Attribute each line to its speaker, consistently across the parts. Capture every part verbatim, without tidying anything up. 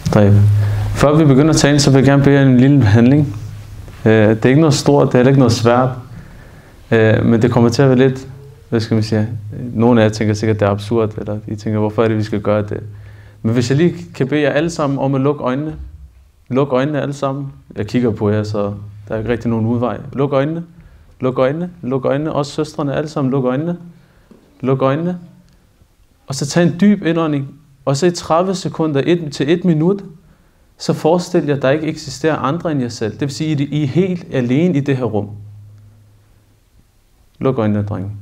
Speaker 1: Før vi begynder at tale, så vil jeg gerne bede jer en lille handling. Det er ikke noget stort, det er ikke noget svært, men det kommer til at være lidt, hvad skal man sige, nogle af jer tænker sikkert, det er absurd, eller I tænker, hvorfor er det, vi skal gøre det? Men hvis jeg lige kan bede jer alle sammen om at lukke øjnene. Luk øjnene alle sammen. Jeg kigger på jer, så der er ikke rigtig nogen udvej. Luk øjnene. Luk øjnene. Luk øjnene. Også søstrene alle sammen. Luk øjnene. Luk øjnene. Og så tag en dyb indånding. Og så i tredive sekunder et, til et minut, så forestil jer, at der ikke eksisterer andre end jer selv. Det vil sige, at I er helt alene i det her rum. Luk øjnene, drenge.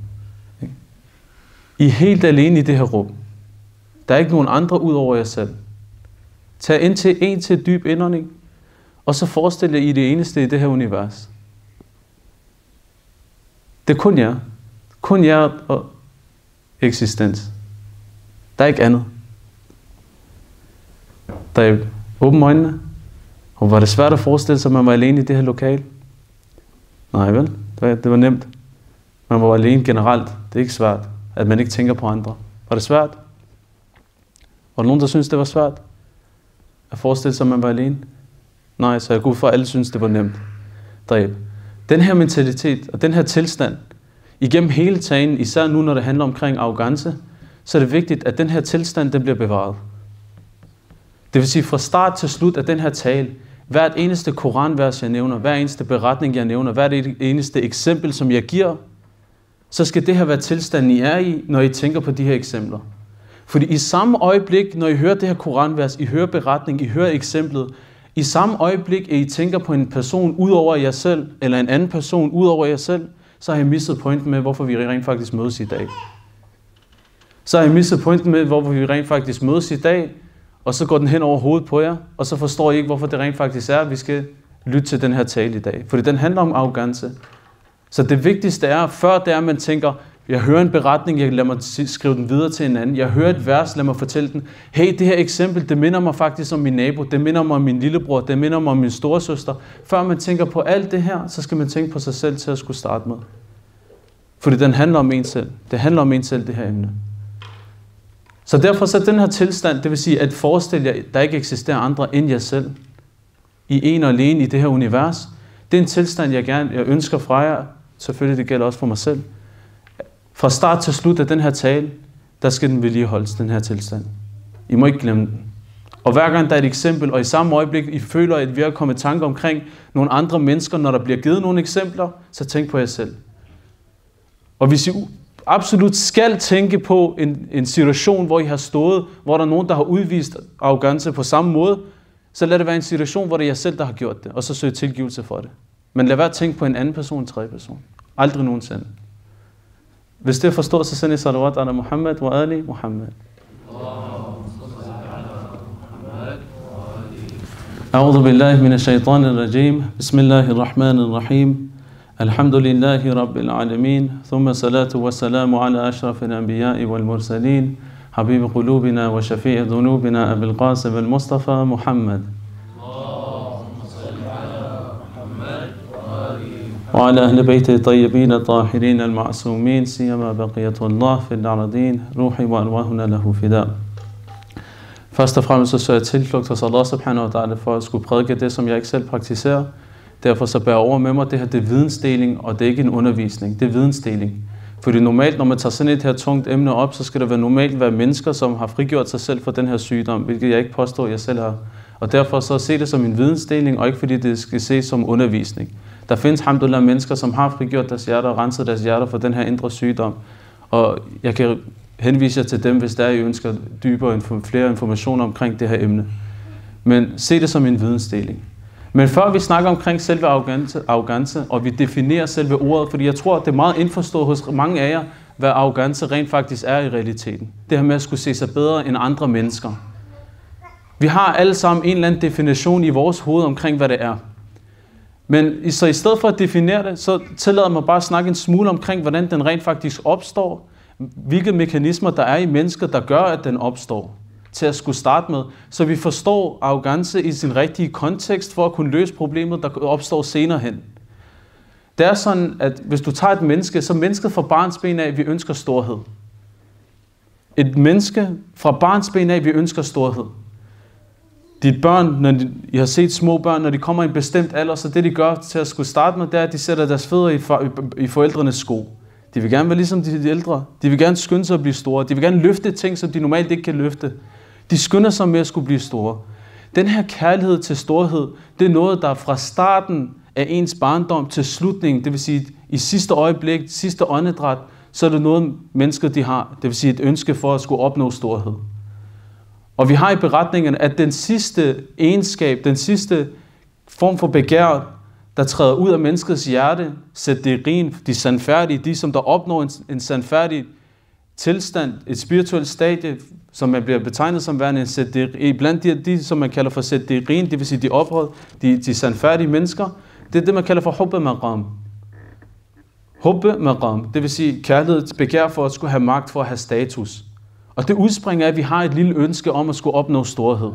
Speaker 1: I er helt alene i det her rum. Der er ikke nogen andre ud over jer selv. Tag ind til en til dyb indånding, og så forestil jer, I er det eneste i det her univers. Det er kun jer. Kun jer og eksistens. Der er ikke andet. Der er åbne øjnene. Og var det svært at forestille sig, at man var alene i det her lokal? Nej vel, det var, det var nemt. Man var alene generelt. Det er ikke svært, at man ikke tænker på andre. Var det svært? Var der nogen, der synes det var svært? At forestille sig, at man var alene? Nej, så jeg går ud for, at alle synes, det var nemt. Dræb. Den her mentalitet og den her tilstand, igennem hele tagen, især nu, når det handler omkring arrogance, så er det vigtigt, at den her tilstand, den bliver bevaret. Det vil sige, fra start til slut af den her tale, hvert eneste koranvers, jeg nævner, hver eneste beretning, jeg nævner, hvert eneste eksempel, som jeg giver, så skal det her være tilstanden, I er i, når I tænker på de her eksempler. Fordi i samme øjeblik, når I hører det her koranvers, I hører beretning, I hører eksemplet, i samme øjeblik, at I tænker på en person ud over jer selv, eller en anden person ud over jer selv, så har I misset pointen med, hvorfor vi rent faktisk mødes i dag. Så har I misset pointen med, hvorfor vi rent faktisk mødes i dag, og så går den hen over hovedet på jer, og så forstår I ikke, hvorfor det rent faktisk er, at vi skal lytte til den her tale i dag. Fordi den handler om arrogance. Så det vigtigste er, før det er, at man tænker, jeg hører en beretning, jeg lader mig skrive den videre til en anden. Jeg hører et vers, lad mig fortælle den. Hey, det her eksempel, det minder mig faktisk om min nabo, det minder mig om min lillebror, det minder mig om min storesøster. Før man tænker på alt det her, så skal man tænke på sig selv til at skulle starte med. Fordi den handler om en selv. Det handler om en selv, det her emne. Så derfor så den her tilstand, det vil sige at forestille jer, at der ikke eksisterer andre end jer selv. I en og alene i det her univers. Det er en tilstand, jeg gerne jeg ønsker fra jer. Selvfølgelig, det gælder også for mig selv. Fra start til slut af den her tale, der skal den vedligeholdes, den her tilstand. I må ikke glemme den. Og hver gang der er et eksempel, og i samme øjeblik, I føler, at vi har kommet i tanke omkring nogle andre mennesker, når der bliver givet nogle eksempler, så tænk på jer selv. Og hvis I absolut skal tænke på en, en situation, hvor I har stået, hvor der er nogen, der har udvist arrogance på samme måde, så lad det være en situation, hvor det er jer selv, der har gjort det, og så søg tilgivelse for det. Men lad være at tænke på en anden person, en tredje person. Aldrig nogensinde. Hvis det er forstået, så send I salawat ala Muhammad wa ali Muhammad. A'udhu billahi minash shaitanir rajim. Bismillahir rahmanir rahim. Alhamdulillahi rabbil alamin. Thumma salatu wa salamu ala ashrafil anbiya'i wal mursalin. Habib qulubina wa shafi'i dhunubina Abil Qasim al Mustafa Muhammad. وعلى أهل بيته الطيبين الطاهرين المعصومين سيما بقية الله في الأرضين روحي وأرواحنا له فداء. Først og fremmest så søger jeg tilflugt hos Allah subhanahu wa ta'ala for at skulle prædike det, som jeg ikke selv praktiserer. Derfor så bærer over med mig, det her det er vidensdeling, og det er ikke en undervisning, det er vidensdeling. Fordi normalt, når man tager sådan et her tungt emne op, så skal der være normalt være mennesker, som har frigjort sig selv fra den her sygdom, hvilket jeg ikke påstår, jeg selv har. Og derfor så se det som en vidensdeling, og ikke fordi det skal ses som undervisning. Der findes alhamdulillah mennesker, som har frigjort deres hjerter og renset deres hjerter for den her indre sygdom. Og jeg kan henvise jer til dem, hvis der er, I ønsker dybere, flere informationer omkring det her emne. Men se det som en vidensdeling. Men før vi snakker omkring selve arrogance, arrogance, og vi definerer selve ordet, fordi jeg tror, det er meget indforstået hos mange af jer, hvad arrogance rent faktisk er i realiteten. Det her med at skulle se sig bedre end andre mennesker. Vi har alle sammen en eller anden definition i vores hoved omkring, hvad det er. Men så i stedet for at definere det, så tillader mig bare at snakke en smule omkring, hvordan den rent faktisk opstår. Hvilke mekanismer der er i mennesker, der gør, at den opstår. Til at skulle starte med, så vi forstår arrogance i sin rigtige kontekst, for at kunne løse problemet, der opstår senere hen. Det er sådan, at hvis du tager et menneske, så mennesket fra barnsben af, vi ønsker storhed. Et menneske fra barnsben af, vi ønsker storhed. Dit børn, når de, I har set små børn, når de kommer i en bestemt alder, så det de gør til at skulle starte med, det er, at de sætter deres fødder i, for, i, i forældrenes sko. De vil gerne være ligesom de, de ældre. De vil gerne skynde sig at blive store. De vil gerne løfte ting, som de normalt ikke kan løfte. De skynder sig med at skulle blive store. Den her kærlighed til storhed, det er noget, der fra starten af ens barndom til slutningen, det vil sige i sidste øjeblik, sidste åndedræt, så er det noget, mennesker de har. Det vil sige et ønske for at skulle opnå storhed. Og vi har i beretningerne, at den sidste egenskab, den sidste form for begær, der træder ud af menneskets hjerte, sædderin, de sandfærdige, de som der opnår en, en sandfærdig tilstand, et spirituelt stadie, som man bliver betegnet som værende en sædderin, blandt de, de, som man kalder for sædderin, det vil sige de oprød, de, de sandfærdige mennesker, det er det, man kalder for hubbe maqam. Hubbe maqam, det vil sige kærlighed, begær for at skulle have magt, for at have status. Og det udspringer af, at vi har et lille ønske om at skulle opnå storhed.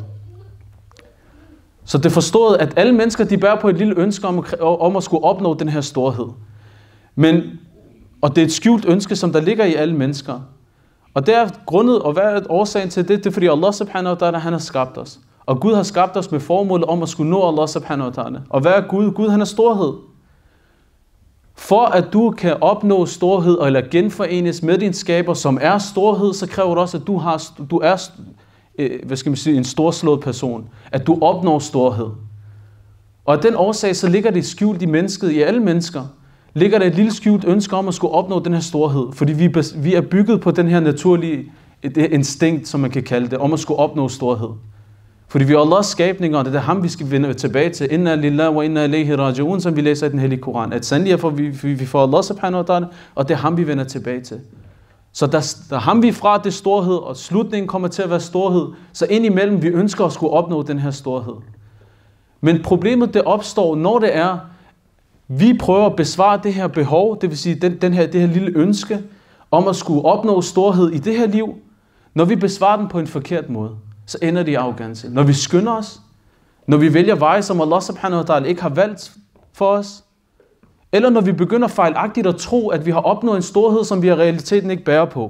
Speaker 1: Så det er forstået, at alle mennesker, de bærer på et lille ønske om at, om at skulle opnå den her storhed. Men, og det er et skjult ønske, som der ligger i alle mennesker. Og det er grundet, og hvad er årsagen til det? Det er fordi Allah subhanahu wa ta'ala, han har skabt os. Og Gud har skabt os med formålet om at skulle nå Allah subhanahu wa ta'ala. Og hvad er Gud? Gud, han er storhed. For at du kan opnå storhed eller genforenes med din skaber, som er storhed, så kræver det også, at du, har, du er hvad skal man sige, en storslået person. At du opnår storhed. Og af den årsag, så ligger det skjult i mennesket, i alle mennesker, ligger der et lille skjult ønske om at skulle opnå den her storhed. Fordi vi, vi er bygget på den her naturlige instinkt, som man kan kalde det, om at skulle opnå storhed. Fordi vi er Allahs skabninger, og det er ham, vi skal vende tilbage til. Inna lillahi wa inna ilayhi raji'un, som vi læser i den hellige Koran. At sandelig er for, vi, vi får Allah subhanahu wa ta'ala, og det er ham, vi vender tilbage til. Så der, der ham vi fra, det storhed, og slutningen kommer til at være storhed. Så indimellem, vi ønsker at skulle opnå den her storhed. Men problemet, det opstår, når det er, vi prøver at besvare det her behov, det vil sige den, den her, det her lille ønske, om at skulle opnå storhed i det her liv, når vi besvarer den på en forkert måde. Så ender det i arrogance. Når vi skynder os, når vi vælger veje, som Allah subhanahu wa ta'ala ikke har valgt for os, eller når vi begynder fejlagtigt at tro, at vi har opnået en storhed, som vi i realiteten ikke bærer på.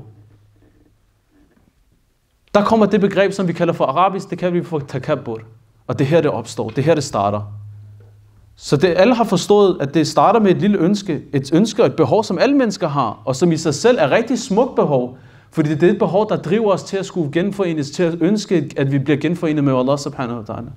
Speaker 1: Der kommer det begreb, som vi kalder for arabisk, det kalder vi for takabbur. Og det her, det opstår. Det her, det starter. Så det, alle har forstået, at det starter med et lille ønske. Et ønske og et behov, som alle mennesker har, og som i sig selv er rigtig smukt behov. Fordi det er det behov, der driver os til at skulle genforenes, til at ønske, at vi bliver genforenet med Allah subhanahu wa ta'ala.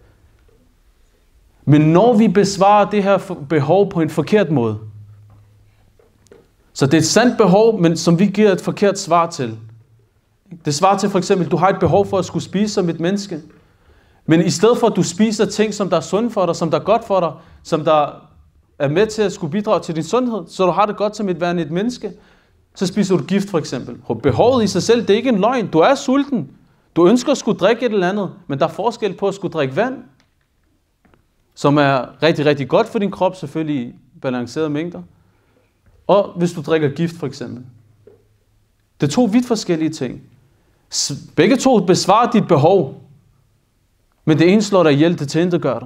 Speaker 1: Men når vi besvarer det her behov på en forkert måde, så det er et sandt behov, men som vi giver et forkert svar til. Det svarer til for eksempel, du har et behov for at skulle spise som et menneske, men i stedet for at du spiser ting, som der er sundt for dig, som der er godt for dig, som der er med til at skulle bidrage til din sundhed, så du har det godt som et værende et menneske, så spiser du gift for eksempel. Behovet i sig selv, det er ikke en løgn. Du er sulten. Du ønsker at skulle drikke et eller andet, men der er forskel på at skulle drikke vand, som er rigtig, rigtig godt for din krop, selvfølgelig i balancerede mængder. Og hvis du drikker gift for eksempel. Det er to vidt forskellige ting. Begge to besvarer dit behov, men det ene slår dig ihjel, det til intet gør dig.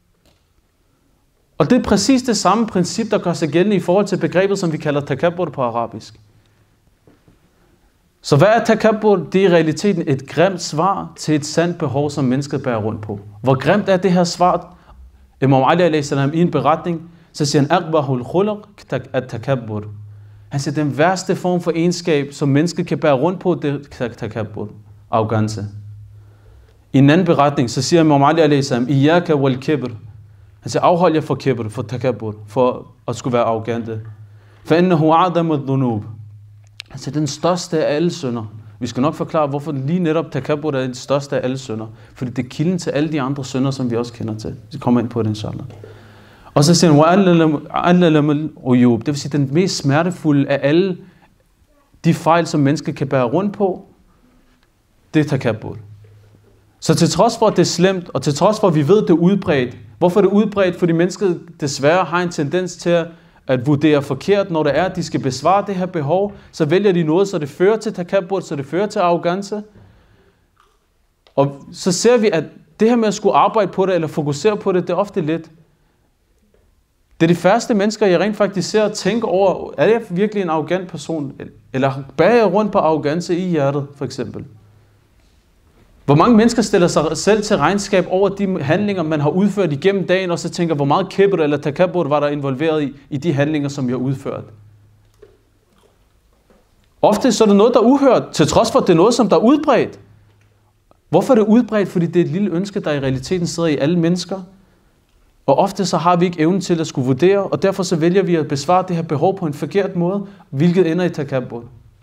Speaker 1: Og det er præcis det samme princip, der gør sig gældende i forhold til begrebet, som vi kalder takabbur på arabisk. Så hvad er takabbur? Det er i realiteten et grimt svar til et sandt behov, som mennesket bærer rundt på. Hvor grimt er det her svar? Imam Ali alayhi salam i en beretning, så siger han, Aqbahul khuluq at-takabbur. Han siger, den værste form for egenskab, som mennesket kan bære rundt på, det er takabbur, arrogance. I en anden beretning, så siger Imam Ali alayhi salam, Iyaka wal kibr. Han siger, afhold jer for kibr, for takabbur, for at skulle være arrogante. فَإِنَّهُ عَدَمُ الذُّنُوبِ. Han siger, den største af alle synder. Vi skal nok forklare, hvorfor lige netop takabbur er den største af alle synder. Fordi det er kilden til alle de andre synder, som vi også kender til. Vi kommer ind på det, inshallah. Og så siger han, det vil sige, den mest smertefulde af alle de fejl, som mennesker kan bære rundt på, det er takabbur. Så til trods for, at det er slemt, og til trods for, at vi ved, at det er udbredt. Hvorfor er det udbredt? Fordi mennesket desværre har en tendens til at vurdere forkert, når det er, at de skal besvare det her behov, så vælger de noget, så det fører til takabbur, så det fører til arrogance. Og så ser vi, at det her med at skulle arbejde på det, eller fokusere på det, det er ofte lidt. Det er de færreste mennesker, jeg rent faktisk ser og tænker over, er jeg virkelig en arrogant person? Eller bærer jeg rundt på arrogance i hjertet, for eksempel? Hvor mange mennesker stiller sig selv til regnskab over de handlinger, man har udført igennem dagen, og så tænker, hvor meget kibr eller takabbur var der involveret i, i de handlinger, som jeg har udført. Ofte så er det noget, der er uhørt, til trods for, at det er noget, som der er udbredt. Hvorfor er det udbredt? Fordi det er et lille ønske, der i realiteten sidder i alle mennesker. Og ofte så har vi ikke evnen til at skulle vurdere, og derfor så vælger vi at besvare det her behov på en forkert måde, hvilket ender i takabbur.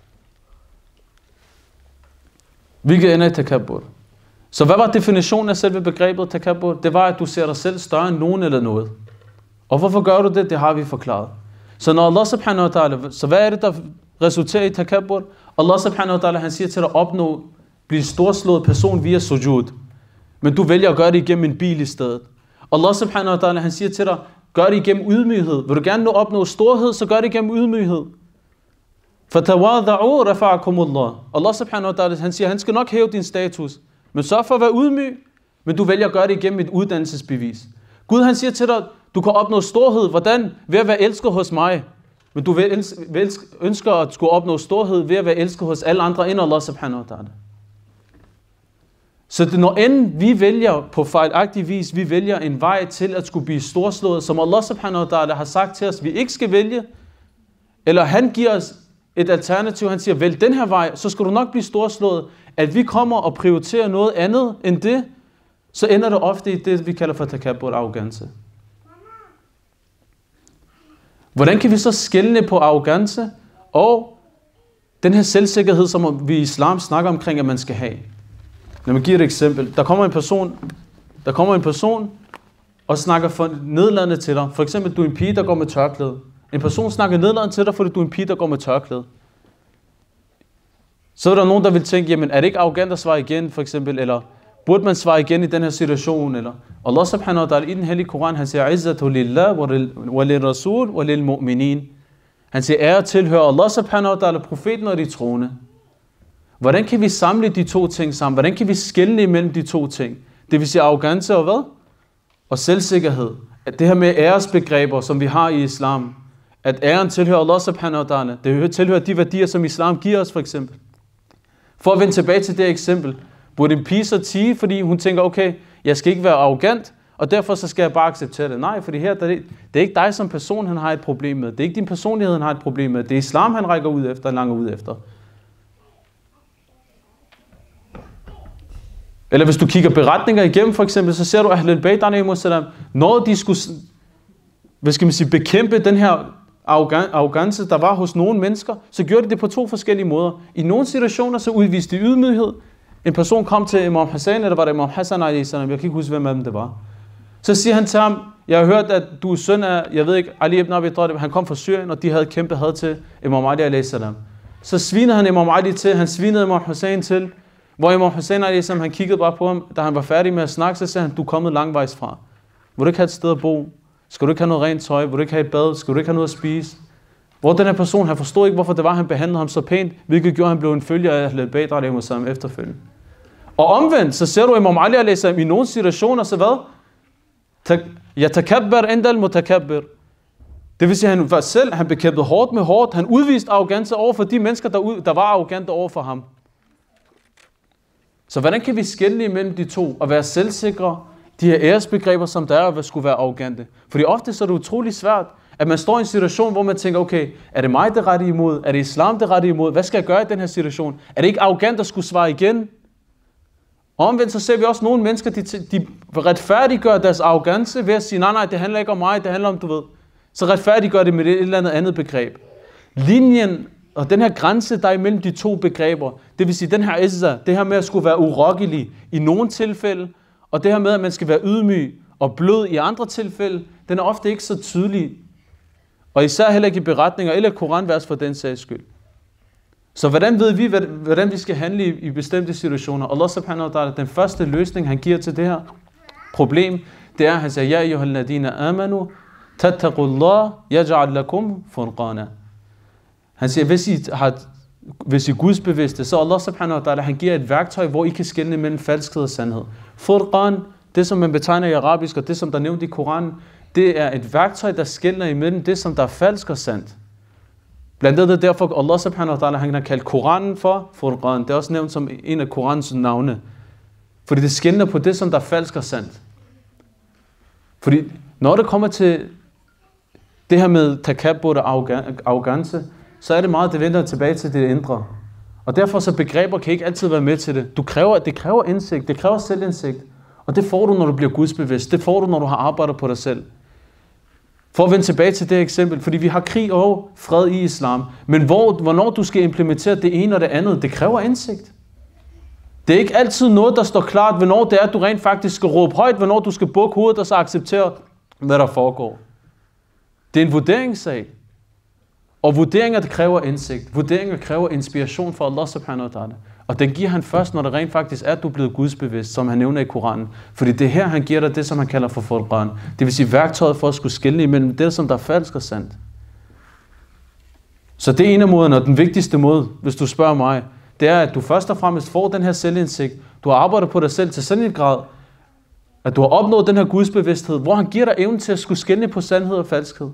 Speaker 1: Hvilket ender i takabbur. Så hvad var definitionen af selve begrebet takabbur? Det var, at du ser dig selv større end nogen eller noget. Og hvorfor gør du det? Det har vi forklaret. Så når Allah subhanahu wa ta'ala, så hvad er det, der resulterer i takabbur? Allah subhanahu wa ta'ala, han siger til dig at opnå, blive storslået person via sujud. Men du vælger at gøre det igennem en bil i stedet. Allah subhanahu wa ta'ala, han siger til dig, gør det igennem ydmyghed. Vil du gerne nå opnå storhed, så gør det igennem ydmyghed. Fatawada'u rafa'akumullah. Allah subhanahu wa ta'ala, han siger, han skal nok hæve din status. Men sørg for at være ydmyg, men du vælger at gøre det igennem et uddannelsesbevis. Gud, han siger til dig, du kan opnå storhed. Hvordan? Ved at være elsket hos mig. Men du ønsker at skulle opnå storhed ved at være elsket hos alle andre end Allah subhanahu wa ta'ala. Så det, når end vi vælger på fejlagtig vis, vi vælger en vej til at skulle blive storslået, som Allah subhanahu wa ta'ala har sagt til os, vi ikke skal vælge, eller han giver os et alternativ, han siger, vælg den her vej, så skal du nok blive storslået, at vi kommer og prioriterer noget andet end det, så ender det ofte i det, vi kalder for takabbur, arrogance. Hvordan kan vi så skelne på arrogance og den her selvsikkerhed, som vi i islam snakker omkring, at man skal have? Lad mig give et eksempel. Der kommer en person, der kommer en person og snakker for nedladende til dig. For eksempel, du er en pige, der går med tørklæde. En person snakker nedladende til dig, fordi du er en pige, der går med tørklæde. Så er der nogen, der vil tænke, jamen er det ikke arrogant at svare igen, for eksempel, eller burde man svare igen i den her situation, eller Allah subhanahu wa ta'ala i den hellige Koran, han siger, izzatu lillah wa lil rasul wa lil mu'minin. Han siger, ære tilhører Allah subhanahu wa ta'ala, profeten og de troende. Hvordan kan vi samle de to ting sammen? Hvordan kan vi skelne imellem de to ting? Det vil sige arrogance og hvad? Og selvsikkerhed. At det her med æresbegreber, som vi har i islam, at æren tilhører Allah subhanahu wa ta'ala, det tilhører de værdier, som islam giver os for eksempel. For at vende tilbage til det eksempel, burde en pige så tige, fordi hun tænker, okay, jeg skal ikke være arrogant, og derfor så skal jeg bare acceptere det. Nej, fordi her, det er ikke dig som person, han har et problem med. Det er ikke din personlighed, han har et problem med. Det er islam, han rækker ud efter, langer ud efter. Eller hvis du kigger beretninger igennem, for eksempel, så ser du, at Ahlul Bayt, når de skulle, hvad skal man sige, bekæmpe den her arrogance, der var hos nogle mennesker, så gjorde de det på to forskellige måder. I nogle situationer, så udviste de ydmyghed. En person kom til Imam Hassan, eller var det Imam Hassan, jeg kan ikke huske, hvem af dem det var. Så siger han til ham, jeg har hørt, at du er søn af, jeg ved ikke, Ali ibn Abi Talib, han kom fra Syrien, og de havde kæmpe had til Imam Ali alayhi salam. Så svinede han Imam Ali til, han svinede Imam Hassan til, hvor Imam Hassan alayhi salam, han kiggede bare på ham, da han var færdig med at snakke, så sagde han, du er kommet langvejs fra. Vil du ikke have et sted at bo? Skal du ikke have noget rent tøj? Vil du ikke have et bad? Skal du ikke have noget at spise? Hvor den her person, han forstod ikke, hvorfor det var, han behandlede ham så pænt, hvilket gjorde, han blev en følger af Ahlul Bayt alayhi salam efterfølgende. Og omvendt, så ser du Imam Ali alayhi salam i nogle situationer, så hvad? Yatakabbar indal mutakabbir. Det vil sige, at han var selv, han bekæmpede hårdt med hårdt, han udviste arrogance over for de mennesker, der, ud, der var arrogante over for ham. Så hvordan kan vi skelne imellem de to og være selvsikre, de her æresbegreber, som der er, hvad skulle være arrogante? Fordi ofte så er det utrolig svært, at man står i en situation, hvor man tænker, okay, er det mig, det rette imod? Er det islam, det rette imod? Hvad skal jeg gøre i den her situation? Er det ikke arrogant at skulle svare igen? Og omvendt så ser vi også nogle mennesker, de, de retfærdiggør deres arrogance ved at sige, nej, nej, det handler ikke om mig, det handler om, du ved. Så retfærdiggør det med et eller andet andet begreb. Linjen og den her grænse, der er imellem de to begreber, det vil sige den her izza, det her med at skulle være urokkelig i nogle tilfælde, og det her med, at man skal være ydmyg og blød i andre tilfælde, den er ofte ikke så tydelig. Og især heller ikke i beretninger eller koranvers for den sags skyld. Så hvordan ved vi, hvordan vi skal handle i, i bestemte situationer? Allah subhanahu wa ta'ala, den første løsning, han giver til det her problem, det er, han siger, ja ayyuhal ladina amanu, tattaqullah, yaj'al lakum furqana. Han siger, hvis I, har, hvis I er gudsbevidste, så Allah subhanahu wa ta'ala, han giver et værktøj, hvor I kan skelne mellem falskhed og sandhed. Furqan, det som man betegner i arabisk, og det som der er nævnt i Koranen, det er et værktøj, der skelner imellem det, som der er falsk og sandt. Blandt andet derfor, Allah subhanahu wa ta'ala, han har kaldt Koranen for Furqan. Det er også nævnt som en af Koranens navne. Fordi det skelner på det, som der er falsk og sandt. Fordi når det kommer til det her med takabbur og arrogance, så er det meget, det vender tilbage til det indre. Og derfor så begreber kan ikke altid være med til det. Du kræver, det kræver indsigt, det kræver selvindsigt. Og det får du, når du bliver gudsbevidst. Det får du, når du har arbejdet på dig selv. For at vende tilbage til det eksempel, fordi vi har krig og fred i islam. Men hvor, hvornår du skal implementere det ene og det andet, det kræver indsigt. Det er ikke altid noget, der står klart, hvornår det er, at du rent faktisk skal råbe højt, hvornår du skal bukke hovedet og så acceptere, hvad der foregår. Det er en vurderingssag. Og vurderinger, det kræver indsigt. Vurderinger kræver inspiration fra Allah subhanahu wa ta'ala. Og den giver han først, når det rent faktisk er, at du er blevet gudsbevidst, som han nævner i Koranen. Fordi det er her, han giver dig det, som han kalder for Furqan. Det vil sige værktøjet for at skulle skelne imellem det, som der er falsk og sandt. Så det er en af måderne, og den vigtigste måde, hvis du spørger mig, det er, at du først og fremmest får den her selvindsigt. Du har arbejdet på dig selv til sådan en grad, at du har opnået den her gudsbevidsthed, hvor han giver dig evnen til at skulle skelne på sandhed og falskhed.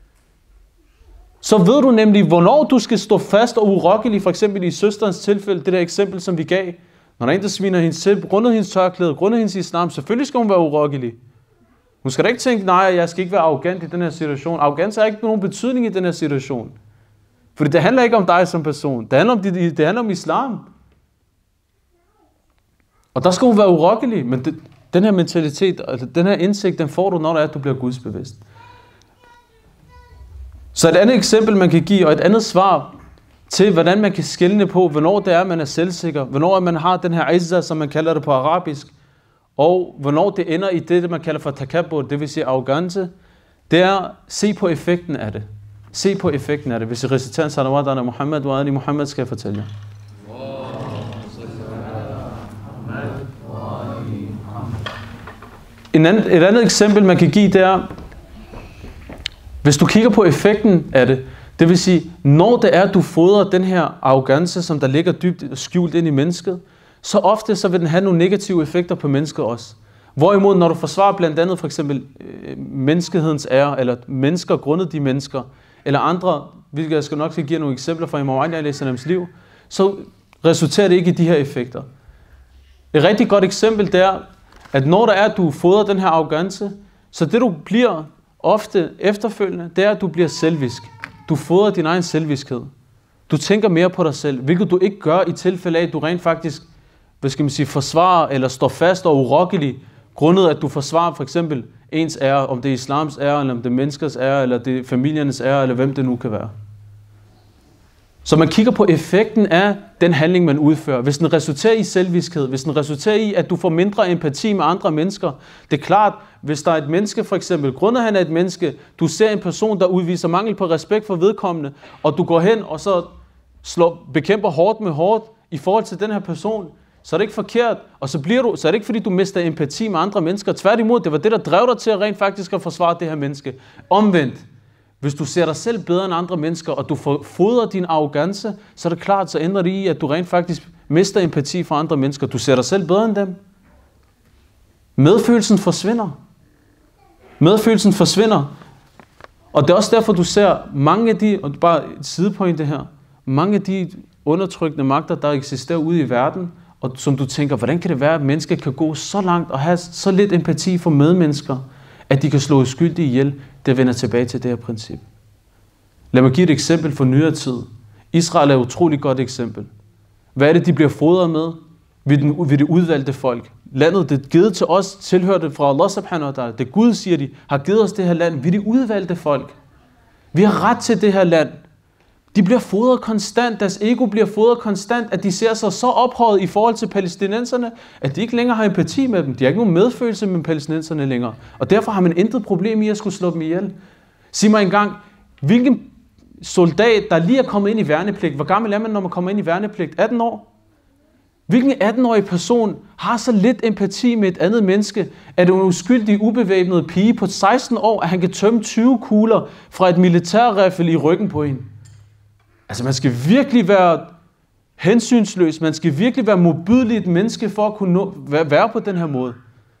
Speaker 1: Så ved du nemlig, hvornår du skal stå fast og urokkelig, for eksempel i søsterens tilfælde, det der eksempel, som vi gav. Når der er en, der sviner hendes til, grundet hendes tørklæde, grundet hendes islam, selvfølgelig skal hun være urokkelig. Hun skal da ikke tænke, nej, jeg skal ikke være arrogant i den her situation. Arrogance har ikke nogen betydning i den her situation. Fordi det handler ikke om dig som person. Det handler om, det, det handler om islam. Og der skal hun være urokkelig. Men det, den her mentalitet, altså den her indsigt, den får du, når det er, at du bliver gudsbevidst. Så et andet eksempel, man kan give, og et andet svar til, hvordan man kan skelne på, hvornår det er, man er selvsikker, hvornår man har den her izza, som man kalder det på arabisk, og hvornår det ender i det, man kalder for takabbur, det vil sige arrogance, det er at se på effekten af det. Se på effekten af det. Hvis I reciterer salawat ala Muhammad wa ali Muhammad, skal jeg fortælle jer. En anden, et andet eksempel, man kan give, det er, hvis du kigger på effekten af det, det vil sige, når det er, at du fodrer den her arrogance, som der ligger dybt skjult ind i mennesket, så ofte så vil den have nogle negative effekter på mennesket også. Hvorimod, når du forsvarer blandt andet for eksempel øh, menneskehedens ære, eller mennesker grundet de mennesker, eller andre, hvilket jeg skal nok skal give nogle eksempler fra Imam Ali alayhi salams liv, så resulterer det ikke i de her effekter. Et rigtig godt eksempel det er, at når der er, at du fodrer den her arrogance, så det du bliver ofte efterfølgende, det er, at du bliver selvisk. Du fodrer din egen selviskhed. Du tænker mere på dig selv, hvilket du ikke gør i tilfælde af, at du rent faktisk, hvad skal man sige, forsvarer eller står fast og urokkelig, grundet at du forsvarer for eksempel ens ære, om det er islams ære, eller om det er menneskers ære, eller det er familiernes ære, eller hvem det nu kan være. Så man kigger på effekten af den handling, man udfører. Hvis den resulterer i selviskhed, hvis den resulterer i, at du får mindre empati med andre mennesker. Det er klart, hvis der er et menneske for eksempel, grundet han er et menneske, du ser en person, der udviser mangel på respekt for vedkommende, og du går hen og så slår, bekæmper hårdt med hårdt i forhold til den her person, så er det ikke forkert, og så, bliver du, så er det ikke fordi, du mister empati med andre mennesker. Tværtimod, det var det, der drev dig til at rent faktisk at forsvare det her menneske. Omvendt, hvis du ser dig selv bedre end andre mennesker, og du fodrer din arrogance, så er det klart, så ændrer det i, at du rent faktisk mister empati for andre mennesker. Du ser dig selv bedre end dem. Medfølelsen forsvinder. Medfølelsen forsvinder. Og det er også derfor, du ser mange af de, og bare et sidepointe her, mange af de undertrykkende magter, der eksisterer ude i verden, og som du tænker, hvordan kan det være, at mennesker kan gå så langt og have så lidt empati for medmennesker, at de kan slå uskyldige ihjel, det vender tilbage til det her princip. Lad mig give et eksempel fra nyere tid. Israel er et utroligt godt eksempel. Hvad er det, de bliver fodret med? Ved, den, ved det udvalgte folk. Landet, det er givet til os, tilhører det fra Allah subhanahu wa ta'ala. Det Gud, siger de, har givet os det her land. Vi er det udvalgte folk. Vi har ret til det her land. De bliver fodret konstant, deres ego bliver fodret konstant, at de ser sig så ophøjet i forhold til palæstinenserne, at de ikke længere har empati med dem. De har ikke nogen medfølelse med palæstinenserne længere. Og derfor har man intet problem i at skulle slå dem ihjel. Sig mig engang, hvilken soldat, der lige er kommet ind i værnepligt, hvor gammel er man, når man kommer ind i værnepligt? atten år? Hvilken atten-årig person har så lidt empati med et andet menneske, at en uskyldig, ubevæbnet pige på seksten år, at han kan tømme tyve kugler fra et militærriffel i ryggen på hende? Altså man skal virkelig være hensynsløs, man skal virkelig være modbydeligt menneske for at kunne nå, være på den her måde.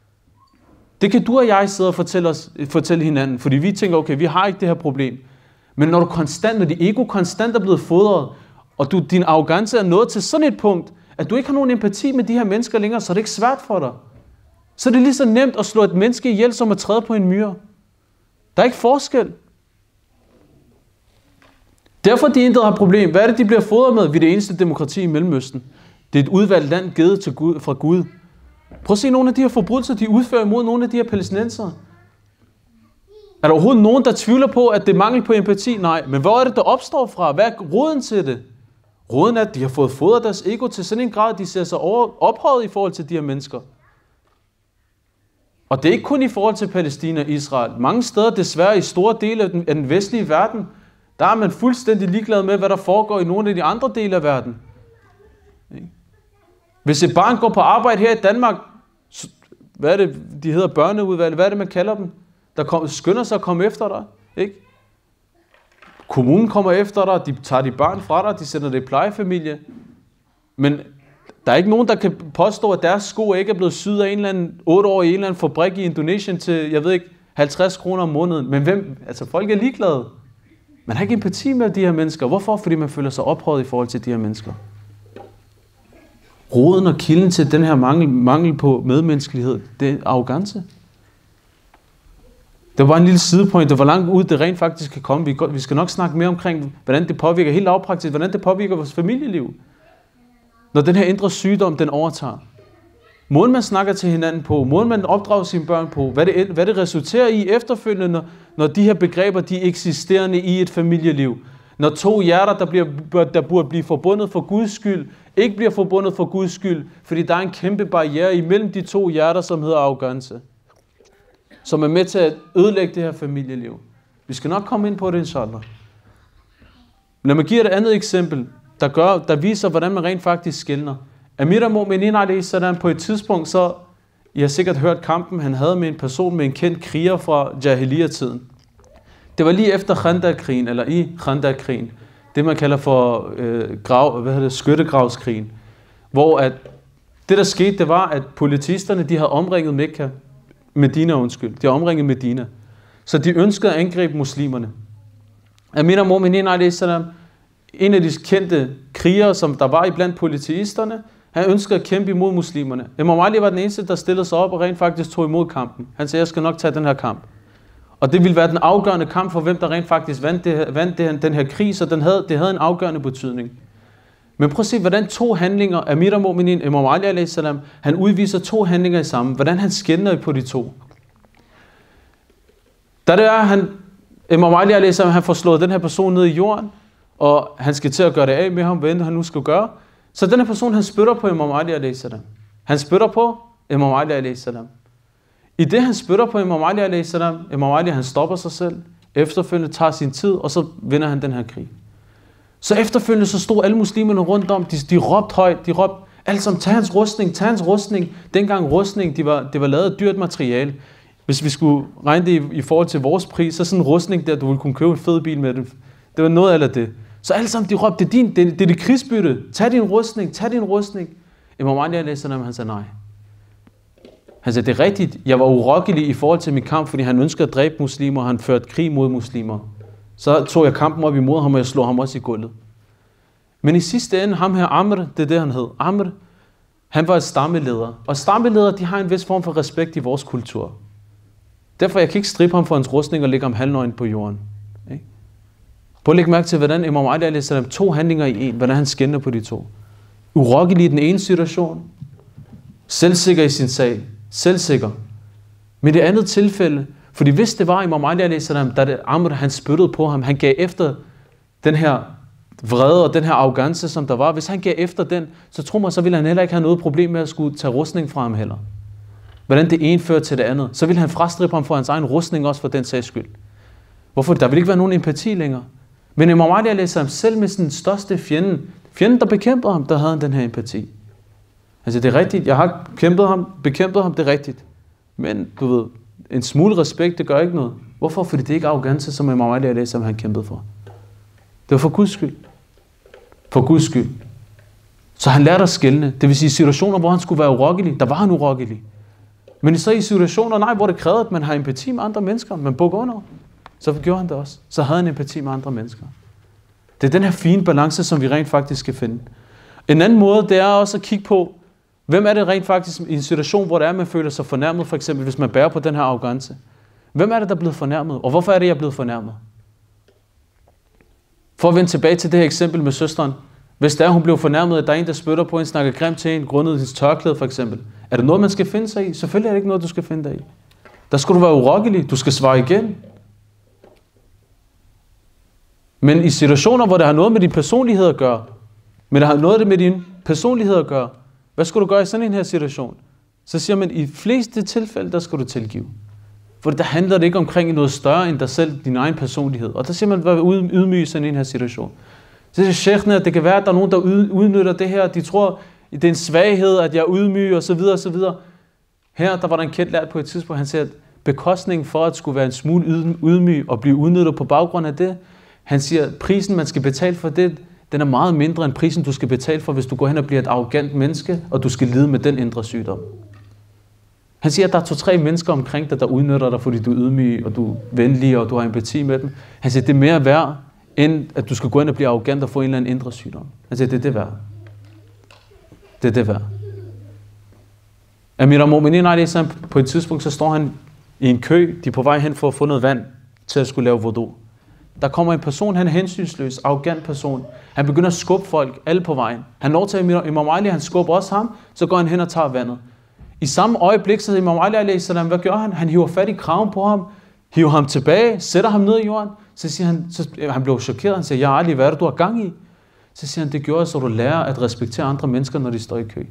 Speaker 1: Det kan du og jeg sidde og fortælle, os, fortælle hinanden, fordi vi tænker, okay, vi har ikke det her problem. Men når du konstant, når dit ego konstant er blevet fodret, og du, din arrogance er nået til sådan et punkt, at du ikke har nogen empati med de her mennesker længere, så er det ikke svært for dig. Så er det lige så nemt at slå et menneske ihjel, som at træde på en myre. Der er ikke forskel. Derfor de intet har problem. Hvad er det, de bliver fodret med? Vi er det eneste demokrati i Mellemøsten. Det er et udvalgt land givet til Gud, fra Gud. Prøv at se nogle af de her forbrydelser, de udfører imod nogle af de her palæstinensere. Er der overhovedet nogen, der tvivler på, at det er mangel på empati? Nej. Men hvor er det, der opstår fra? Hvad er roden til det? Roden er, at de har fået fodret deres ego til sådan en grad, at de ser sig over, ophøjet i forhold til de her mennesker. Og det er ikke kun i forhold til Palæstina og Israel. Mange steder, desværre i store dele af den, af den vestlige verden, der er man fuldstændig ligeglad med, hvad der foregår i nogle af de andre dele af verden. Hvis et barn går på arbejde her i Danmark, hvad er det, de hedder børneudvalg, hvad er det, man kalder dem? Der kom, skynder sig at komme efter dig, ikke? Kommunen kommer efter dig, de tager de børn fra dig, de sender det i plejefamilie. Men der er ikke nogen, der kan påstå, at deres sko ikke er blevet syet af en eller anden otte år i en eller anden fabrik i Indonesien til, jeg ved ikke, halvtreds kroner om måneden. Men hvem? Altså, folk er ligeglade. Man har ikke empati med de her mennesker. Hvorfor? Fordi man føler sig ophøjet i forhold til de her mennesker. Roden og kilden til den her mangel, mangel på medmenneskelighed, det er arrogance. Det var bare en lille sidepoint, det var langt ud, det rent faktisk kan komme. Vi, vi skal nok snakke mere omkring, hvordan det påvirker, helt lavpraktisk, hvordan det påvirker vores familieliv. Når den her indre sygdom, den overtager. Måden man snakker til hinanden på, måden man opdrager sine børn på, hvad det, hvad det resulterer i efterfølgende, når, når de her begreber, de er eksisterende i et familieliv. Når to hjerter, der, bliver, der burde blive forbundet for Guds skyld, ikke bliver forbundet for Guds skyld, fordi der er en kæmpe barriere imellem de to hjerter, som hedder arrogance. Som er med til at ødelægge det her familieliv. Vi skal nok komme ind på det, inshallah. Lad mig give et andet eksempel, der, gør, der viser, hvordan man rent faktisk skelner. Amir al-Mu'minin alayhi salam på et tidspunkt, så I har sikkert hørt kampen, han havde med en person med en kendt kriger fra Jahiliya-tiden. Det var lige efter Khandaq-krigen, eller i Khandaq-krigen. Det man kalder for øh, grav, hvad hedder det, skyttegravskrigen. Hvor at det der skete, det var, at politisterne, de havde omringet Mekka, Medina undskyld, de havde omringet Medina. Så de ønskede at angribe muslimerne. Amir al-Mu'minin alayhi salam, en af de kendte krigere, som der var iblandt politisterne, han ønskede at kæmpe imod muslimerne. Imam Ali var den eneste, der stillede sig op og rent faktisk tog imod kampen. Han sagde, jeg skal nok tage den her kamp. Og det ville være den afgørende kamp for, hvem der rent faktisk vandt, det, vandt det, den her krig, så den havde, det havde en afgørende betydning. Men prøv at se, hvordan to handlinger, Amir al-Mu'minin, Imam Ali alayhi salam, han udviser to handlinger i sammen. Hvordan han skelner på de to. Da det er, han, Imam Ali alayhi salam, han får slået den her person ned i jorden, og han skal til at gøre det af med ham, hvad han nu skal gøre. Så den her person, han spytter på Imam Ali alayhi salam. Han spytter på Imam Ali alayhi salam. I det han spytter på Imam Ali alayhi salam, Imam Ali han stopper sig selv, efterfølgende tager sin tid, og så vinder han den her krig. Så efterfølgende så stod alle muslimerne rundt om, de, de råbte højt, de råbte, alle sammen, tag hans rustning, tag hans rustning. Dengang rustning, de var, det var lavet af dyrt materiale. Hvis vi skulle regne det i, i forhold til vores pris, så sådan en rustning der, du ville kunne købe en fed bil med det. Det var noget af det. Så alle sammen, de råbte, det er, din, det, det er det krigsbytte. Tag din rustning, tag din rustning. Imam Ali alayhi salam, han sagde nej. Han sagde, det er rigtigt, jeg var urokkelig i forhold til min kamp, fordi han ønskede at dræbe muslimer, og han førte krig mod muslimer. Så tog jeg kampen op imod ham, og jeg slog ham også i gulvet. Men i sidste ende, ham her Amr, det er det han hed, Amr, han var et stammeleder. Og stammeledere, de har en vis form for respekt i vores kultur. Derfor jeg kan ikke strippe ham for hans rustning og lægge ham halvnøgen på jorden. Ikke? Prøv at lægge mærke til, hvordan Imam Ali alayhi salam to handlinger i en, hvordan han skelner på de to. Urokkelig i den ene situation, selvsikker i sin sag, selvsikker. Men i det andet tilfælde, fordi hvis det var Imam Ali alayhi salam, da det Amr, han spyttede på ham, han gav efter den her vrede og den her arrogance, som der var, hvis han gav efter den, så tror man, så ville han heller ikke have noget problem med at skulle tage rustning fra ham heller. Hvordan det ene fører til det andet. Så ville han frastrippe ham for hans egen rustning også for den sags skyld. Hvorfor? Der vil ikke være nogen empati længere. Men Imam Ali alayhi salam, selv med sin største fjende, fjenden der bekæmpede ham, der havde han den her empati. Altså det er rigtigt, jeg har kæmpet ham, bekæmpet ham, det er rigtigt. Men du ved, en smule respekt, det gør ikke noget. Hvorfor? Fordi det er ikke arrogance, som Imam Ali alayhi salam han kæmpede for. Det var for Guds skyld. For Guds skyld. Så han lærte at skelne. Det vil sige situationer, hvor han skulle være urokkelig, der var han urokkelig. Men så i situationer, nej, hvor det krævede, at man har empati med andre mennesker, man bukker under, så gjorde han det også. Så havde han empati med andre mennesker. Det er den her fine balance, som vi rent faktisk skal finde. En anden måde, det er også at kigge på, hvem er det rent faktisk i en situation, hvor det er, man føler sig fornærmet, for eksempel hvis man bærer på den her arrogance. Hvem er det, der er blevet fornærmet, og hvorfor er det, jeg er blevet fornærmet? For at vende tilbage til det her eksempel med søsteren. Hvis der hun blev fornærmet, at der er en, der spytter på en, snakker grimt til en, grundet hendes tørklæde for eksempel. Er det noget, man skal finde sig i? Selvfølgelig er det ikke noget, du skal finde dig i. Der skal du være urokkelig. Du skal svare igen. Men i situationer, hvor det har noget med din personlighed at gøre, men der har noget med din personlighed at gøre, hvad skal du gøre i sådan en her situation? Så siger man, i fleste tilfælde, der skal du tilgive. For der handler det ikke omkring noget større end dig selv, din egen personlighed. Og der siger man, vær ydmyg i sådan en her situation. Så siger sheikhene, at det kan være, at der er nogen, der udnytter det her. De tror, det er en svaghed, at jeg er ydmyg, og så videre, og så videre. Her, der var der en kendt lært på et tidspunkt, han siger, at bekostningen for at skulle være en smule ydmyg og blive udnyttet på baggrund af det, han siger, at prisen, man skal betale for det, den er meget mindre end prisen, du skal betale for, hvis du går hen og bliver et arrogant menneske, og du skal lide med den indre sygdom. Han siger, at der er to-tre mennesker omkring dig, der udnytter dig, fordi du er ydmyg, og du er venlig, og du har empati med dem. Han siger, det er mere værd, end at du skal gå ind og blive arrogant og få en eller anden indre sygdom. Han siger, det er det værd. Det er det værd. Amir al-Mu'minin alayhi salam, på et tidspunkt, så står han i en kø, de er på vej hen for at få noget vand til at skulle lave wudu. Der kommer en person, han er hensynsløs, arrogant person. Han begynder at skubbe folk, alle på vejen. Han når til Imam Ali, han skubber også ham, så går han hen og tager vandet. I samme øjeblik, så Imam Ali alayhi salam, hvad gør han? Han hiver fat i kraven på ham, hiver ham tilbage, sætter ham ned i jorden. Så siger han, så, han blev chokeret, han siger, ja Ali, hvad er det, du har gang i? Så siger han, det gjorde, så du lærer at respektere andre mennesker, når de står i kø.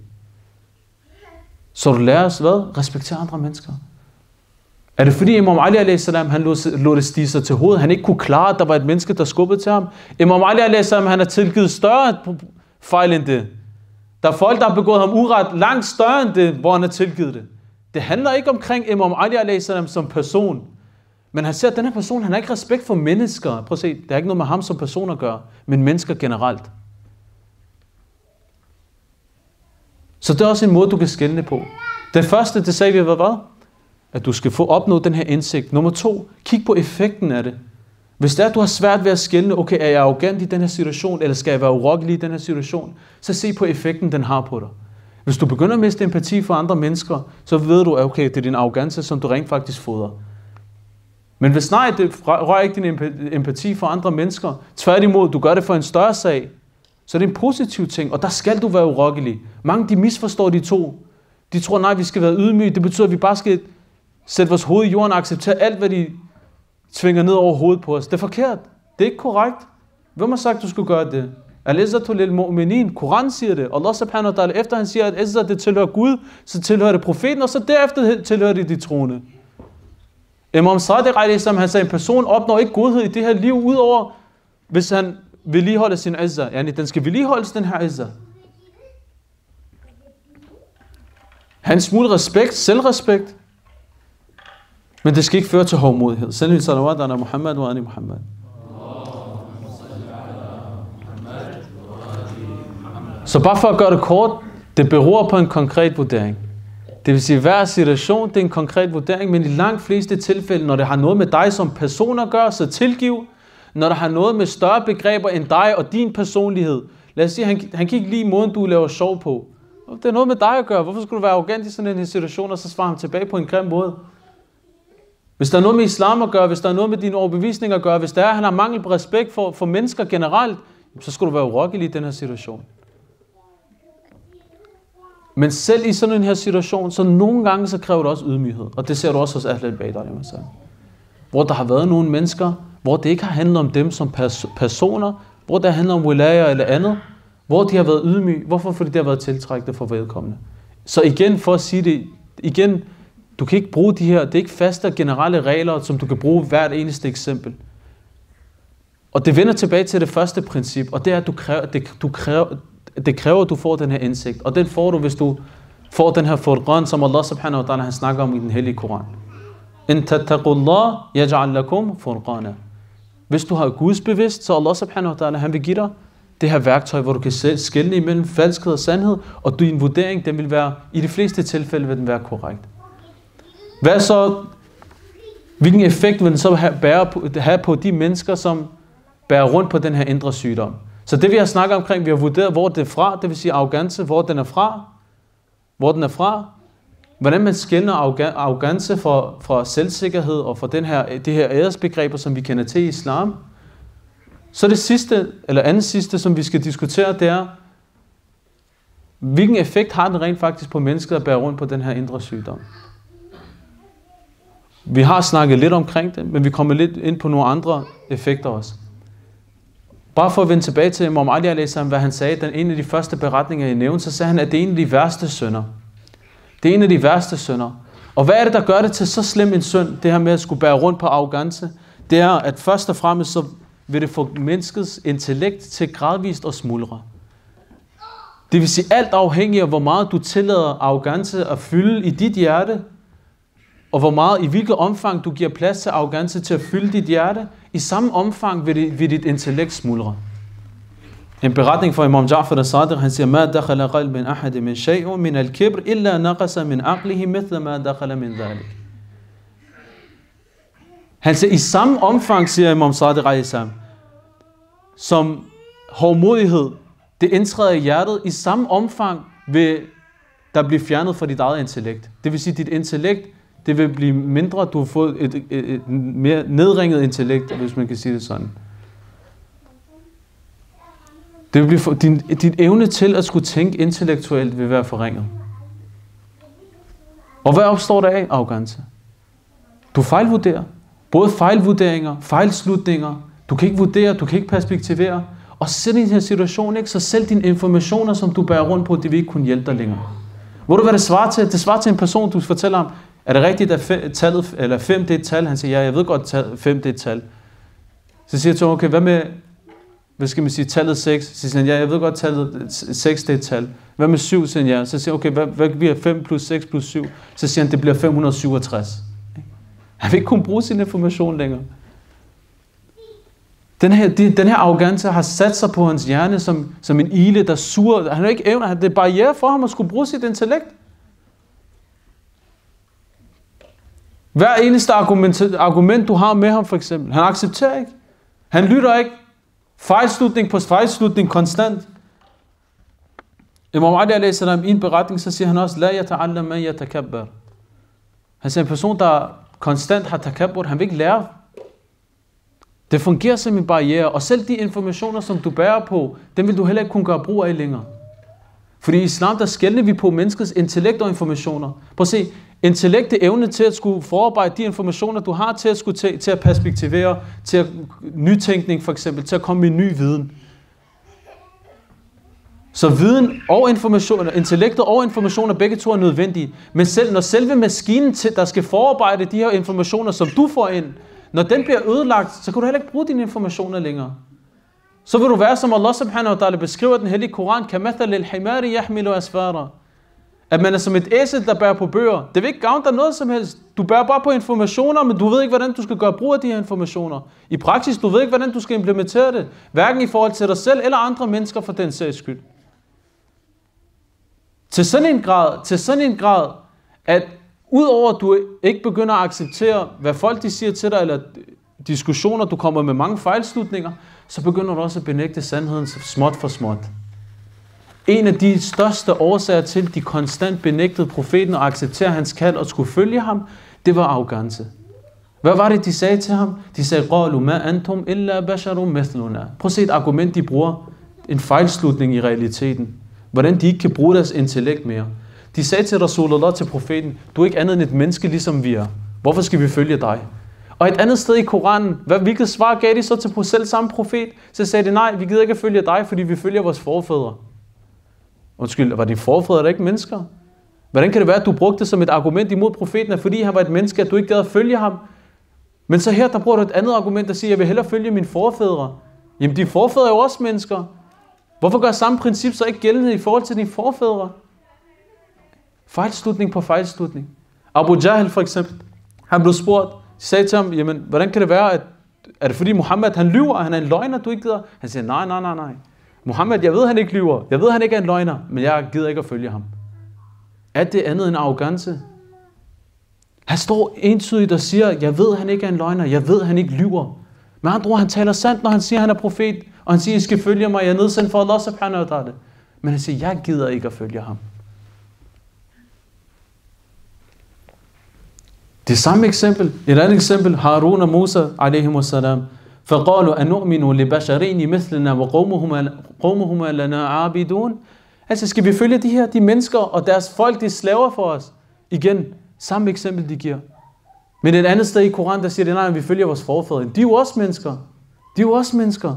Speaker 1: Så du lærer os hvad? Respektere andre mennesker. Er det fordi Imam Ali alayhi salam, han lod det stige sig til hovedet? Han ikke kunne klare, at der var et menneske, der skubbede til ham? Imam Ali alayhi salam, han har tilgivet større fejl end det. Der er folk, der har begået ham uret langt større end det, hvor han har tilgivet det. Det handler ikke omkring Imam Ali alayhi salam som person. Men han ser, at den her person, han har ikke respekt for mennesker. Prøv at se, det er ikke noget med ham som person at gøre, men mennesker generelt. Så det er også en måde, du kan skelne på. Det første, det sagde vi, hvad var? At du skal få opnået den her indsigt. Nummer to, kig på effekten af det. Hvis det er, at du har svært ved at skelne, okay, er jeg arrogant i den her situation, eller skal jeg være urokkelig i den her situation, så se på effekten, den har på dig. Hvis du begynder at miste empati for andre mennesker, så ved du, at okay, det er din arrogance, som du rent faktisk fodrer. Men hvis nej, det rører ikke din empati for andre mennesker, tværtimod, du gør det for en større sag, så er det en positiv ting, og der skal du være urokkelig. Mange, de misforstår de to. De tror, nej, vi skal være ydmyge, det betyder, at vi bare skal sætte vores hoved i jorden og acceptere alt, hvad de tvinger ned over hovedet på os. Det er forkert. Det er ikke korrekt. Hvem har sagt, at du skulle gøre det? Al-izzatu lil mu'minin. Koran siger det. Allah subhanahu wa ta'ala, efter han siger, at izzat det tilhører Gud, så tilhører det profeten, og så derefter tilhører det de troende. Imam Sadiq alayhi salam, han sagde, en person opnår ikke godhed i det her liv, udover hvis han vedligeholder sin izzat. Yani, den skal vedligeholdes, den her izzat. Hans smule respekt, selvrespekt, men det skal ikke føre til hovmodighed. Salli salawat ala Muhammad wa ali Muhammad. Så bare for at gøre det kort, det beror på en konkret vurdering. Det vil sige, at hver situation, det er en konkret vurdering, men i langt fleste tilfælde, når det har noget med dig som person at gøre, så tilgiv. Når der har noget med større begreber end dig og din personlighed. Lad os sige, han, han kan ikke lide måden, du laver sjov på. Det er noget med dig at gøre. Hvorfor skulle du være arrogant i sådan en situation, og så svare ham tilbage på en grim måde? Hvis der er noget med islam at gøre, hvis der er noget med dine overbevisninger at gøre, hvis der er, han har mangel på respekt for, for mennesker generelt, så skal du være urokkelig i den her situation. Men selv i sådan en her situation, så nogle gange så kræver det også ydmyghed. Og det ser du også hos Ahl al-Bayt, hvor der har været nogle mennesker, hvor det ikke har handlet om dem som pers- personer, hvor det handler om wilaya eller andet, hvor de har været ydmyge. Hvorfor? Fordi det har været tiltrækkende for vedkommende. Så igen, for at sige det, igen, du kan ikke bruge de her, det er ikke faste generelle regler, som du kan bruge hvert eneste eksempel. Og det vender tilbage til det første princip, og det er, at du kræver, det, du kræver, det kræver, at du får den her indsigt. Og den får du, hvis du får den her furqan, som Allah subhanahu wa ta'ala han snakker om i den hellige Koran. In tattaqullah yaj'al lakum furqana. Hvis du har Guds bevidst, så Allah subhanahu wa ta'ala han vil give dig det her værktøj, hvor du kan skelne imellem falskhed og sandhed, og din vurdering, den vil være, i de fleste tilfælde vil den være korrekt. Hvad så, hvilken effekt vil den så have, bære på, have på de mennesker, som bærer rundt på den her indre sygdom? Så det vi har snakket omkring, vi har vurderet, hvor det er fra, det vil sige arrogance, hvor den er fra, hvor den er fra, hvordan man skelner arrogance fra, fra selvsikkerhed og fra den her, det her æresbegreber, som vi kender til i islam. Så det sidste, eller andet sidste, som vi skal diskutere, det er, hvilken effekt har den rent faktisk på mennesket at bære rundt på den her indre sygdom? Vi har snakket lidt omkring det, men vi kommer lidt ind på nogle andre effekter også. Bare for at vende tilbage til Imam Ali alaihi salam, hvad han sagde, den ene af de første beretninger i nævn, så sagde han, at det er en af de værste synder. Det er en af de værste synder. Og hvad er det, der gør det til så slem en synd, det her med at skulle bære rundt på arrogance? Det er, at først og fremmest så vil det få menneskets intellekt til gradvist at smuldre. Det vil sige alt afhængig af, hvor meget du tillader arrogance at fylde i dit hjerte, og hvor meget, i hvilket omfang du giver plads til arrogance til at fylde dit hjerte, i samme omfang vil, det, vil dit intellekt smuldre. En beretning fra Imam Ja'far al-Sadiq, han siger, Ma dakhala qalbin ahad min shay'un min al-kibr illa naqasa min aqlihi mithla ma dakhala min dhalik. Han siger, i samme omfang, siger Imam Sadiq alayhi salam, som hårdmodighed, det indtræder i hjertet, i samme omfang vil der blive fjernet fra dit eget intellekt. Det vil sige, dit intellekt, det vil blive mindre, du har fået et, et, et, et mere nedringet intellekt, hvis man kan sige det sådan. Det vil blive for, din, din evne til at skulle tænke intellektuelt vil være forringet. Og hvad opstår der af arrogance? Du fejlvurderer. Både fejlvurderinger, fejlslutninger. Du kan ikke vurdere, du kan ikke perspektivere. Og selv i den her situation, ikke, så selv dine informationer, som du bærer rundt på, det vil ikke kunne hjælpe dig længere. Hvor du hvad det svarer til? Det svarer til en person, du fortæller om, er det rigtigt, at fem, tallet, eller fem det er et tal? Han siger, ja, jeg ved godt, at fem det er et tal. Så siger jeg til ham, okay, hvad med, hvad skal man sige, tallet seks? Så siger han, ja, jeg ved godt, at tallet seks det er et tal. Hvad med syv? Så siger han, ja. Så siger han, okay, hvad, hvad bliver fem plus seks plus syv? Så siger han, det bliver fem hundrede syvogtres. Han vil ikke kunne bruge sin information længere. Den her, den her arrogance har sat sig på hans hjerne som, som en ile, der suger. Han har ikke evner, det er barriere for ham at skulle bruge sit intellekt. Hver eneste argument, argument, du har med ham for eksempel, han accepterer ikke. Han lytter ikke. Fejlslutning på fejlslutning konstant. Imam Ali alaihi salam i en beretning, så siger han også, La yata'allam man yatakabbar. Han siger, en person, der konstant har takabbur, han vil ikke lære. Det fungerer som en barriere, og selv de informationer, som du bærer på, dem vil du heller ikke kunne gøre brug af længere. Fordi i islam, der skelner vi på menneskets intellekt og informationer. Prøv at se, intellekt er evne til at skulle forarbejde de informationer, du har, til at, skulle til, til at perspektivere, til at, nytænkning for eksempel, til at komme med ny viden. Så viden og information, intellektet og informationer, begge to er nødvendige. Men selv, når selve maskinen, til, der skal forarbejde de her informationer, som du får ind, når den bliver ødelagt, så kan du heller ikke bruge dine informationer længere. Så vil du være, som Allah subhanahu wa ta'ala beskriver den hellige Koran, kamathal al-himari yahmilu asfara. At man er som et æsel, der bærer på bøger. Det vil ikke gavne dig noget som helst. Du bærer bare på informationer, men du ved ikke, hvordan du skal gøre brug af de her informationer. I praksis, du ved ikke, hvordan du skal implementere det. Hverken i forhold til dig selv eller andre mennesker for den sags skyld. Til sådan en grad, til sådan en grad, at udover at du ikke begynder at acceptere, hvad folk de siger til dig, eller diskussioner, du kommer med mange fejlslutninger, så begynder du også at benægte sandheden småt for småt. En af de største årsager til, at de konstant benægtede profeten og accepterede hans kald og skulle følge ham, det var arrogance. Hvad var det, de sagde til ham? De sagde, قَالُوا مَا أَنْتُمْ إِلَّا بَشَرٌ مِثْلُنَا. Prøv at se et argument, de bruger. En fejlslutning i realiteten. Hvordan de ikke kan bruge deres intellekt mere. De sagde til Rasulullah, til profeten, du er ikke andet end et menneske, ligesom vi er. Hvorfor skal vi følge dig? Og et andet sted i Koranen, hvad, hvilket svar gav de så til selv samme profet? Så sagde de, nej, vi gider ikke at følge dig, fordi vi følger vores forfædre. Undskyld, var de forfædre der ikke mennesker? Hvordan kan det være, at du brugte det som et argument imod profeten, at fordi han var et menneske, at du ikke gad at følge ham? Men så her, der bruger du et andet argument, der siger, jeg vil hellere følge mine forfædre. Jamen, de forfædre er jo også mennesker. Hvorfor gør samme princip så ikke gældende i forhold til dine forfædre? Fejlslutning på fejlslutning. Abu Jahl for eksempel, han blev spurgt, sagde til ham, jamen, hvordan kan det være, at er det fordi Muhammed, han lyver, og han er en løgner, du ikke gider? Han siger, nej, nej, nej, nej. Muhammed, jeg ved, han ikke lyver. Jeg ved, han ikke er en løgner, men jeg gider ikke at følge ham. Er det andet end arrogance? Han står entydigt og siger, jeg ved, han ikke er en løgner. Jeg ved, han ikke lyver. Men andre ord, han taler sandt, når han siger, han er profet. Og han siger, I skal følge mig, jeg er nedsendt for Allah subhanahu wa ta'ala. Men han siger, jeg gider ikke at følge ham. Det samme eksempel, et andet eksempel, Harun og Musa, alaihimus salam. فَقَالُوا أَنُؤْمِنُوا لِبَشَرِينِ مِثْلِنَا وَقَوْمُهُمَا لَنَا عَابِدُونَ. Altså skal vi følge de her, de mennesker og deres folk, de slaver for os. Igen, samme eksempel de giver. Men et andet sted i Koran, der siger det, nej, vi følger vores forfædre. De er jo også mennesker. De er jo også mennesker.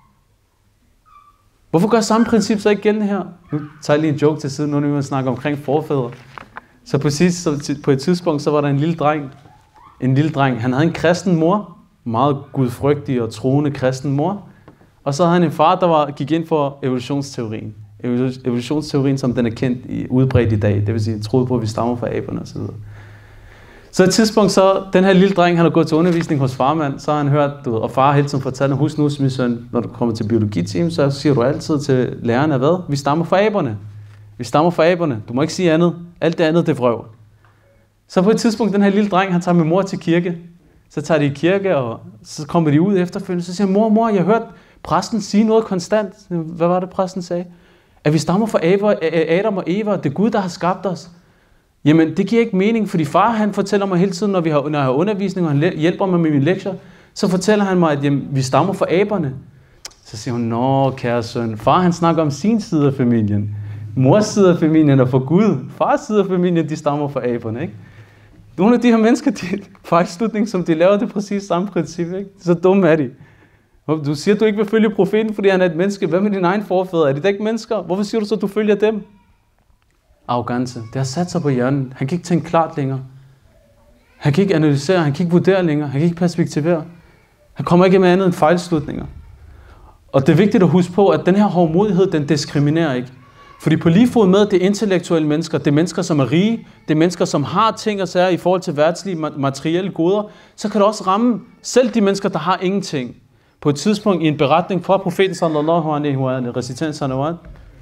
Speaker 1: Hvorfor gør samme princip så ikke gældende her? Nu tager jeg lige en joke til siden, nu når vi snakker omkring forfædre. Så præcis så på et tidspunkt, så var der en lille dreng. En lille dreng. Han havde en kristen mor. Meget gudfrygtig og troende kristen mor. Og så havde han en far, der var, gik ind for evolutionsteorien. Evolutionsteorien, som den er kendt i, udbredt i dag. Det vil sige, troede på, at vi stammer fra aberne osv. Så et tidspunkt, så den her lille dreng, han har gået til undervisning hos farmand, så har han hørt, du ved, og far hele tiden fortalte, husk nu, min søn, når du kommer til biologiteam, så siger du altid til læreren af hvad? Vi stammer fra aberne. Vi stammer fra aberne. Du må ikke sige andet. Alt det andet, det er vrøvl. Så på et tidspunkt, den her lille dreng, han tager med mor til kirke. Så tager de i kirke, og så kommer de ud efterfølgende. Så siger mor, mor, jeg har hørt præsten sige noget konstant. Hvad var det, præsten sagde? At vi stammer fra Adam og Eva, det er Gud, der har skabt os. Jamen, det giver ikke mening, fordi far, han fortæller mig hele tiden, når, vi har, når jeg har undervisning, og han hjælper mig med mine lektier, så fortæller han mig, at jamen, vi stammer fra aberne. Så siger hun, nå, kære søn, far, han snakker om sin side af familien. Mors side af familien er for Gud. Fars side af familien, de stammer fra aberne, ikke? Nogle af de her mennesker, de fejlslutning, som de laver, det er præcis samme princip, ikke? Så dumme er de. Du siger, at du ikke vil følge profeten, fordi han er et menneske. Hvad med dine egne forfædre? Er de da ikke mennesker? Hvorfor siger du så, at du følger dem? Arrogance. Det har sat sig på hjernen. Han kan ikke tænke klart længere. Han kan ikke analysere, han kan ikke vurdere længere, han kan ikke perspektivere. Han kommer ikke med andet end fejlslutninger. Og det er vigtigt at huske på, at den her hårdmodighed, den diskriminerer ikke. Fordi på lige fod med, det er intellektuelle mennesker, det er mennesker, som er rige, det er mennesker, som har ting og sager i forhold til værtslige materielle goder, så kan det også ramme selv de mennesker, der har ingenting. På et tidspunkt i en beretning fra profeten sallallahu alaihi wa sallam, reciteren salawat.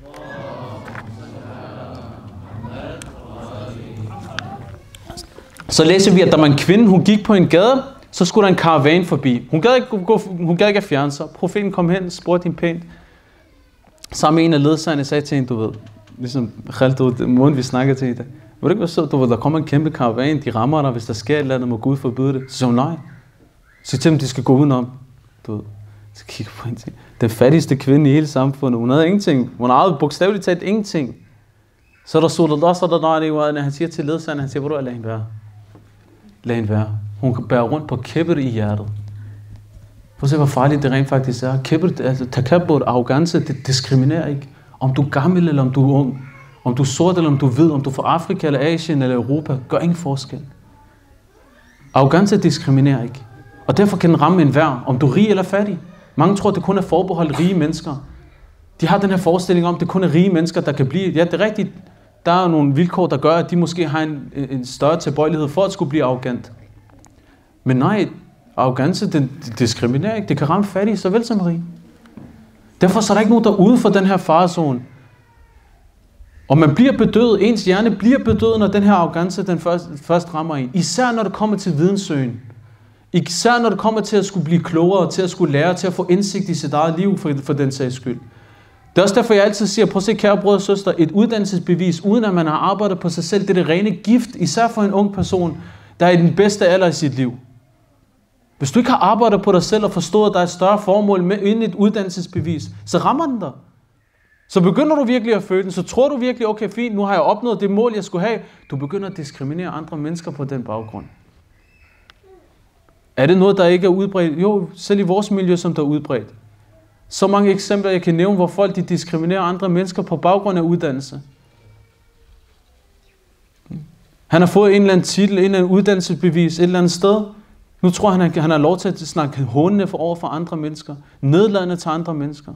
Speaker 1: Så læser vi, at der var en kvinde, hun gik på en gade, så skulle der en karavan forbi. Hun gad ikke, gå, hun gad ikke at fjerne sig. Profeten kom hen, spurgte hende pænt. Sammen med en af ledsagerne sagde til hende, du ved, ligesom Khaled, måden vi snakker til hende, vil du ikke være sød, du ved, der kommer en kæmpe karavan, de rammer dig, hvis der sker et eller andet, må Gud forbyde det. Så siger hun, nej. Så til dem, de skal gå udenom. Du ved, så kigger på hende. Den fattigste kvinde i hele samfundet, hun havde ingenting. Hun havde bogstaveligt talt ingenting. Så der så der så der der han siger til ledsagerne, han siger, hvor du er, lad hende være. Lad hende være. Hun bærer rundt på kibber i hjertet. Prøv at se, hvor farligt det rent faktisk er. Kibber, altså takabbur, arrogance, det diskriminerer ikke. Om du er gammel eller om du er ung. Om du er sort eller om du er hvid. Om du er fra Afrika eller Asien eller Europa. Gør ingen forskel. Arrogance diskriminerer ikke. Og derfor kan den ramme enhver. Om du er rig eller fattig. Mange tror, det kun er forbeholdt rige mennesker. De har den her forestilling om, det kun er rige mennesker, der kan blive. Ja, det er rigtigt. Der er nogle vilkår, der gør, at de måske har en, en større tilbøjelighed for at skulle blive arrogant. Men nej, arrogance, den diskriminerer ikke. Det kan ramme fattige, såvel som rige. Derfor så er der ikke nogen, der er ude for den her farezone. Og man bliver bedøvet, ens hjerne bliver bedøvet, når den her arrogance, den først, først rammer en. Især når det kommer til videnssøgen. Især når det kommer til at skulle blive klogere, til at skulle lære, til at få indsigt i sit eget liv, for, for den sags skyld. Det er også derfor, jeg altid siger, prøv at se, kære brødre og søster, et uddannelsesbevis, uden at man har arbejdet på sig selv, det er det rene gift, især for en ung person, der er i den bedste alder i sit liv. Hvis du ikke har arbejdet på dig selv og forstået, at der er et større formål med inden et uddannelsesbevis, så rammer den dig. Så begynder du virkelig at føle den, så tror du virkelig, okay, fint, nu har jeg opnået det mål, jeg skulle have. Du begynder at diskriminere andre mennesker på den baggrund. Er det noget, der ikke er udbredt? Jo, selv i vores miljø, som der er udbredt. Så mange eksempler, jeg kan nævne, hvor folk de diskriminerer andre mennesker på baggrund af uddannelse. Han har fået en eller anden titel, en eller anden uddannelsesbevis et eller andet sted. Nu tror han, han har lov til at snakke hånende for over for andre mennesker. Nedladende til andre mennesker.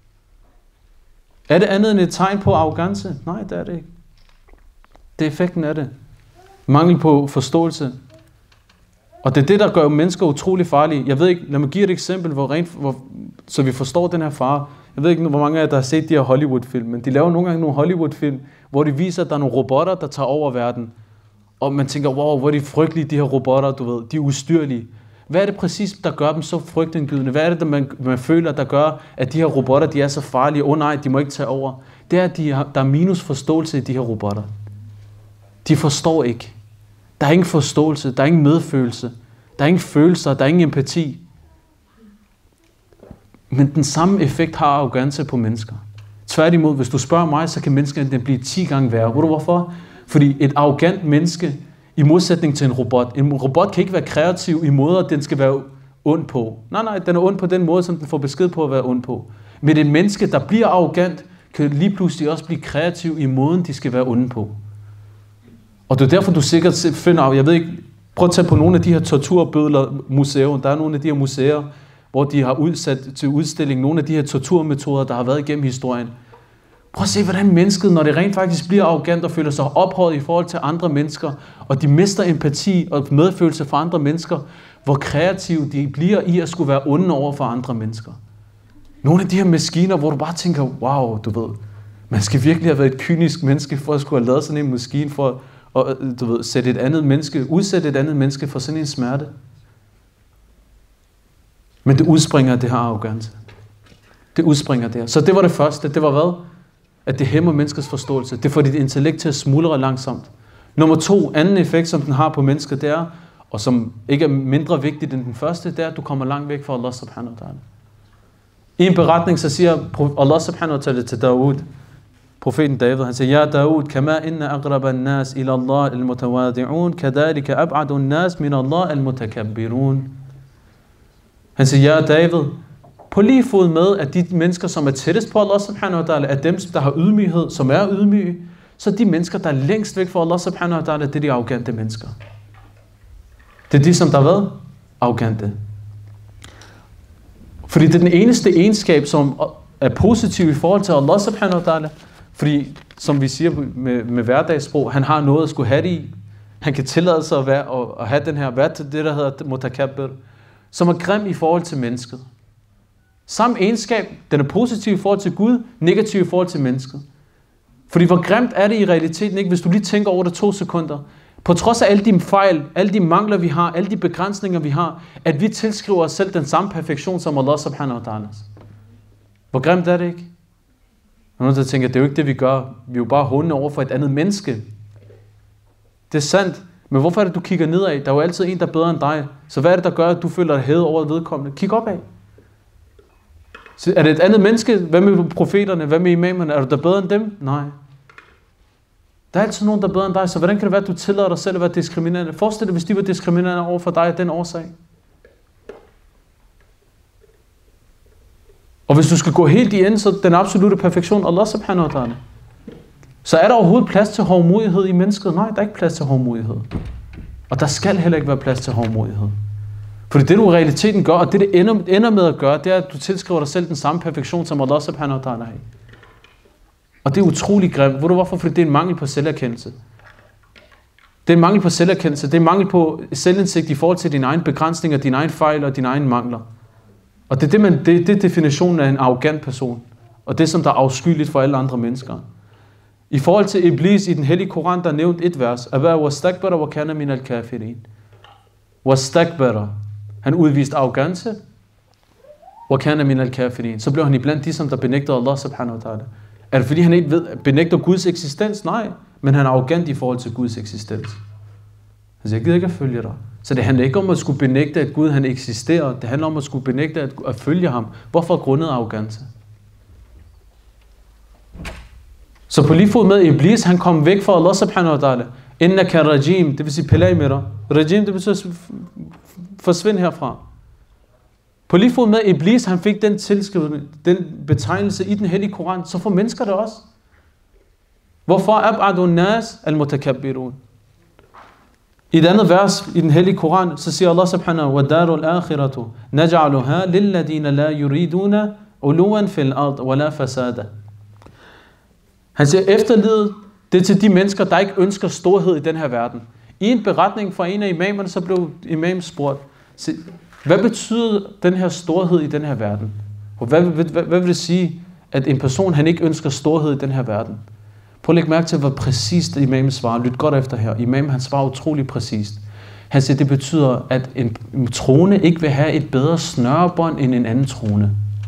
Speaker 1: Er det andet end et tegn på arrogance? Nej, det er det ikke. Det er effekten af det. Mangel på forståelse. Og det er det, der gør mennesker utrolig farlige. Jeg ved ikke, lad mig give et eksempel, hvor rent, hvor, så vi forstår den her fare. Jeg ved ikke, hvor mange af jer, der har set de her Hollywood-film, men de laver nogle gange nogle Hollywood-film, hvor de viser, at der er nogle robotter, der tager over verden. Og man tænker, wow, hvor er de frygtelige, de her robotter, du ved, de er ustyrlige. Hvad er det præcis, der gør dem så frygtindgydende? Hvad er det, der man, man føler, der gør, at de her robotter, de er så farlige? Åh oh, nej, de må ikke tage over. Det er, at de har, der er minus forståelse i de her robotter. De forstår ikke. Der er ingen forståelse, der er ingen medfølelse, der er ingen følelser, der er ingen empati. Men den samme effekt har arrogance på mennesker. Tværtimod, hvis du spørger mig, så kan menneskene blive ti gange værre. Ved du hvorfor? Fordi et arrogant menneske, i modsætning til en robot, en robot kan ikke være kreativ i måder, den skal være ond på. Nej, nej, den er ond på den måde, som den får besked på at være ond på. Men et menneske, der bliver arrogant, kan lige pludselig også blive kreativ i måden, de skal være onde på. Og det er derfor, du sikkert finder, jeg ved ikke, prøv at tage på nogle af de her torturbødler museer. Der er nogle af de her museer, hvor de har udsat til udstilling nogle af de her torturmetoder, der har været igennem historien. Prøv at se, hvordan mennesket, når det rent faktisk bliver arrogant og føler sig ophøjet i forhold til andre mennesker, og de mister empati og medfølelse for andre mennesker, hvor kreative de bliver i at skulle være onde over for andre mennesker. Nogle af de her maskiner, hvor du bare tænker, wow, du ved, man skal virkelig have været et kynisk menneske for at skulle have lavet sådan en maskine for at, du ved, sætte et andet menneske, udsætte et andet menneske for sådan en smerte. Men det udspringer af det her arrogance. Det udspringer der. Så det var det første. Det var hvad? At det hæmmer menneskets forståelse. Det får dit intellekt til at smuldre langsomt. Nummer to, anden effekt, som den har på mennesker, det er, og som ikke er mindre vigtigt end den første, det er, at du kommer langt væk fra Allah subhanahu wa ta'ala. I en beretning, så siger Allah subhanahu wa ta'ala til Daud, profeten David, han siger, Ja Daud, kama inna aqraba an-nas ila Allah al-mutawadi'un, kadalika ab'adu an-nas min Allah al-mutakabbirun. Han siger, ja David, på lige fod med, at de mennesker, som er tættest på Allah subhanahu wa ta'ala, er dem, der har ydmyghed, som er ydmyge, så de mennesker, der er længst væk fra Allah subhanahu wa ta'ala, det er de arrogante mennesker. Det er de, som der har været arrogante. Fordi det er den eneste egenskab, som er positiv i forhold til Allah subhanahu wa ta'ala, fordi, som vi siger med, med hverdagssprog, han har noget at skulle have det i. Han kan tillade sig at, være, at have den her, hvad til det, der hedder mutakabbir, som er grim i forhold til mennesket. Samme egenskab, den er positiv i forhold til Gud, negativ i forhold til mennesket. Fordi hvor grimt er det i realiteten ikke, hvis du lige tænker over det to sekunder. På trods af alle de fejl, alle de mangler vi har, alle de begrænsninger vi har, at vi tilskriver os selv den samme perfektion som Allah subhanahu wa ta'ala. Hvor grimt er det ikke? Og nogen der tænker, det er jo ikke det vi gør. Vi er jo bare hånende over for et andet menneske. Det er sandt. Men hvorfor er det, du kigger nedad? Der er jo altid en, der er bedre end dig. Så hvad er det, der gør, at du føler dig hævet over vedkommende? Kig opad. Så er det et andet menneske? Hvad med profeterne? Hvad med imamerne? Er du der bedre end dem? Nej. Der er altid nogen, der er bedre end dig. Så hvordan kan det være, at du tillader dig selv at være diskriminerende? Forestil dig, hvis de var diskriminerende over for dig af den årsag. Og hvis du skal gå helt i ende, så den absolute perfektion, Allah subhanahu wa ta'ala. Så er der overhovedet plads til hovmodighed i mennesket? Nej, der er ikke plads til hovmodighed. Og der skal heller ikke være plads til hovmodighed. Fordi det du i realiteten gør, og det det ender, ender med at gøre, det er, at du tilskriver dig selv den samme perfektion, som Allah subhanahu wa ta'ala har. Og det er utrolig grimt. Ved du hvorfor? Fordi det er en mangel på selverkendelse. Det er en mangel på selverkendelse. Det er en mangel på selvindsigt i forhold til dine egne begrænsninger, dine egne fejl og dine egne mangler. Og det er, det, man, det, det er definitionen af en arrogant person. Og det, som der er afskyeligt for alle andre mennesker. I forhold til Iblis i den hellige Koran, der er nævnt et vers. Aba wastakbara wa kana min al-kafirin. Wastakbara. Han udviste arrogance. Wa kana min al-kafirin. Så blev han iblandt de, som der benægtede Allah subhanahu wa ta'ala. Er det fordi, han ikke ved, benægter Guds eksistens? Nej. Men han er arrogant i forhold til Guds eksistens. Altså, jeg gider ikke at følge dig. Så det handler ikke om at skulle benægte, at Gud han eksisterer. Det handler om at skulle benægte, at, at følge ham. Hvorfor grundet arrogance? Så på lige fod med Iblis, han kom væk fra Allah subhanahu wa ta'ala. Innaka rajim, det vil sige pelaimira. Rajim, det betyder forsvind herfra. På lige fod med Iblis, han fik den tilskrivning, den betegnelse i den hellige Koran, så får mennesker det også. Hvorfor ab'adu nas al-mutakabbirun? I et andet vers i den hellige Koran, så siger Allah subhanahu wa darul akhiratu naj'aluha lilladina la yuriduna uluwan fil ard wala fasada. Han siger, efterlivet, det er til de mennesker, der ikke ønsker storhed i den her verden. I en beretning fra en af imamerne, så blev imam spurgt, hvad betyder den her storhed i den her verden? Og hvad, hvad, hvad, hvad vil det sige, at en person, han ikke ønsker storhed i den her verden? Prøv at lægge mærke til, hvor præcist imam svarer. Lyt godt efter her. Imam, han svarer utrolig præcist. Han siger, det betyder, at en troende ikke vil have et bedre snørebånd end en anden troende.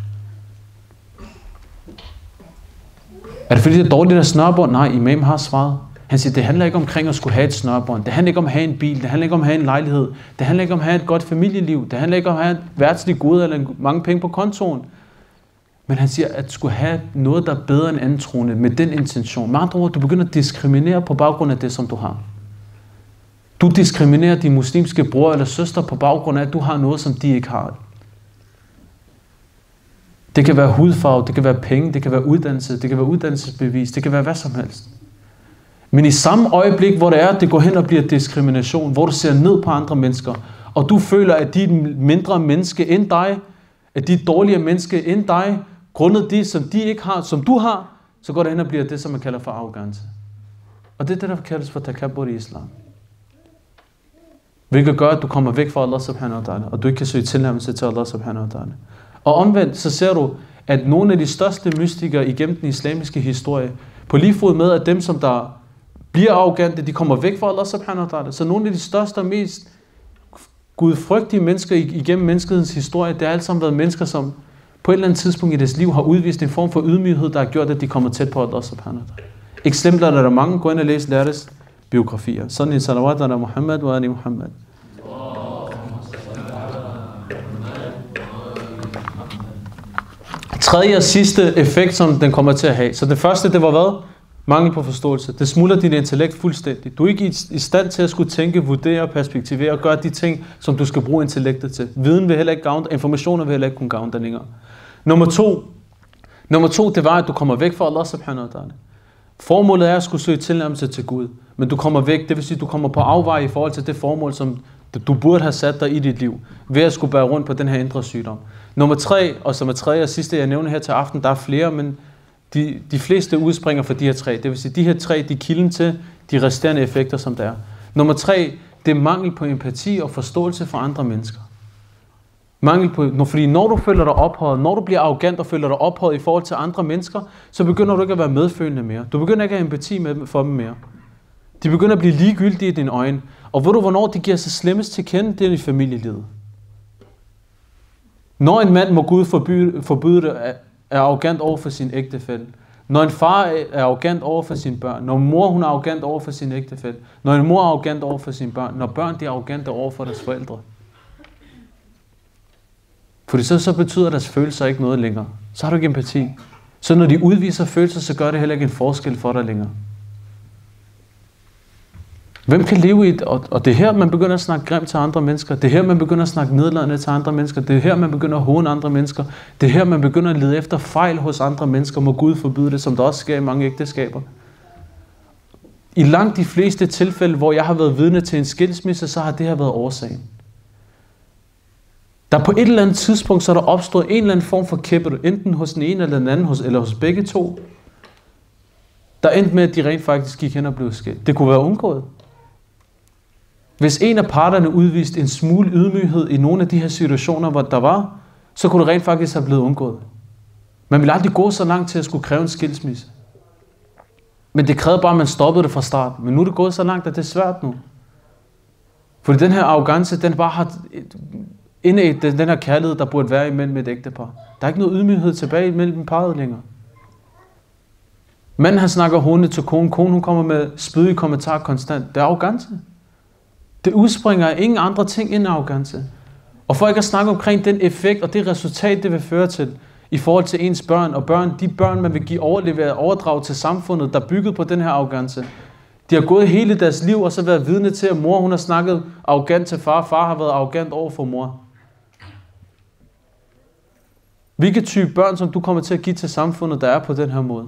Speaker 1: Er det fordi, det er dårligt at snørebånd? Nej, imam har svaret. Han siger, det handler ikke omkring at skulle have et snørebånd. Det handler ikke om at have en bil. Det handler ikke om at have en lejlighed. Det handler ikke om at have et godt familieliv. Det handler ikke om at have et værtsligt gode eller mange penge på kontoen. Men han siger, at skulle have noget, der er bedre end anden troende med den intention. Med andre ord, du begynder at diskriminere på baggrund af det, som du har. Du diskriminerer de muslimske bror eller søster på baggrund af, at du har noget, som de ikke har. Det kan være hudfarve, det kan være penge, det kan være uddannelse, det kan være uddannelsesbevis, det kan være hvad som helst. Men i samme øjeblik, hvor det er, det går hen og bliver diskrimination, hvor du ser ned på andre mennesker, og du føler, at de er et mindre menneske end dig, at de er et dårligere menneske end dig, grundet det, som de ikke har, som du har, så går det hen og bliver det, som man kalder for arrogance. Og det er det, der kaldes for takabbur i islam. Hvilket gør, at du kommer væk fra Allah subhanahu wa ta'ala, og du ikke kan søge tilnærmelse til Allah subhanahu wa ta'ala. Og omvendt, så ser du, at nogle af de største mystikere igennem den islamiske historie, på lige fod med, at dem, som der bliver arrogante, de kommer væk fra Allah subhanahu wa ta'ala. Så nogle af de største og mest gudfrygtige mennesker igennem menneskets historie, det har alle sammen været mennesker, som på et eller andet tidspunkt i deres liv har udvist en form for ydmyghed, der har gjort, at de kommer tæt på Allah subhanahu wa ta'ala. Eksempler er der mange. Gå ind og læs lærtes biografier. Sådan en salawat ala Muhammad wa ali Muhammad. Tredje og sidste effekt, som den kommer til at have. Så det første, det var hvad? Mangel på forståelse. Det smuldrer dit intellekt fuldstændig. Du er ikke i stand til at skulle tænke, vurdere, perspektivere og gøre de ting, som du skal bruge intellektet til. Viden vil heller ikke gavne, informationer vil heller ikke kunne gavne dig længere. Nummer to. Nummer to, det var, at du kommer væk fra Allah subhanahu wa ta'ala. Formålet er at skulle søge tilnærmelse til Gud. Men du kommer væk, det vil sige, at du kommer på afvej i forhold til det formål, som du burde have sat dig i dit liv, ved at skulle bære rundt på den her indre sygdom. Nummer tre, og som er tredje og sidste, jeg nævner her til aften, der er flere, men de, de fleste udspringer fra de her tre. Det vil sige, de her tre, de er kilden til de resterende effekter, som der er. Nummer tre, det er mangel på empati og forståelse for andre mennesker. Mangel på, når, fordi når du føler dig ophøjet, når du bliver arrogant og føler dig ophøjet i forhold til andre mennesker, så begynder du ikke at være medfølende mere. Du begynder ikke at have empati med, for dem mere. De begynder at blive ligegyldige i dine øjne. Og ved du, hvornår de giver sig slemmest til kende? Det er i familielivet. Når en mand må Gud forbyde, forbyde det, er arrogant over for sin ægtefælle. Når en far er arrogant over for sine børn. Når mor hun er arrogant over for sin ægtefælle. Når en mor er arrogant over for sine børn. Når børn de er arrogante over for deres forældre. Fordi så, så betyder deres følelser ikke noget længere. Så har du ikke empati. Så når de udviser følelser, så gør det heller ikke en forskel for dig længere. Hvem kan leve i det? Og, og det er her, man begynder at snakke grimt til andre mennesker. Det er her, man begynder at snakke nedladende til andre mennesker. Det er her, man begynder at håne andre mennesker. Det er her, man begynder at lede efter fejl hos andre mennesker. Må Gud forbyde det, som der også sker i mange ægteskaber. I langt de fleste tilfælde, hvor jeg har været vidne til en skilsmisse, så har det her været årsagen. Der på et eller andet tidspunkt, så er der opstået en eller anden form for kæppe, enten hos den ene eller den anden, hos, eller hos begge to. Der endte med, at de rent faktisk gik hen og blev skilt. Det kunne være undgået. Hvis en af parterne udviste en smule ydmyghed i nogle af de her situationer, hvor der var, så kunne det rent faktisk have blevet undgået. Man ville aldrig gå så langt til at skulle kræve en skilsmisse. Men det krævede bare, at man stoppede det fra start. Men nu er det gået så langt, at det er svært nu. Fordi den her arrogance, den bare har indad den her kærlighed, der burde være imellem et ægtepar. Der er ikke noget ydmyghed tilbage mellem parret længere. Manden han snakker hånligt til konen. Konen hun kommer med spydige kommentarer konstant. Det er arrogance. Det udspringer af ingen andre ting end arrogance. Og for ikke at snakke omkring den effekt og det resultat, det vil føre til i forhold til ens børn og børn, de børn, man vil give overleveret overdrag til samfundet, der er bygget på den her arrogance. De har gået hele deres liv og så været vidne til, at mor hun har snakket arrogant til far, far har været arrogant over for mor. Hvilke type børn, som du kommer til at give til samfundet, der er på den her måde?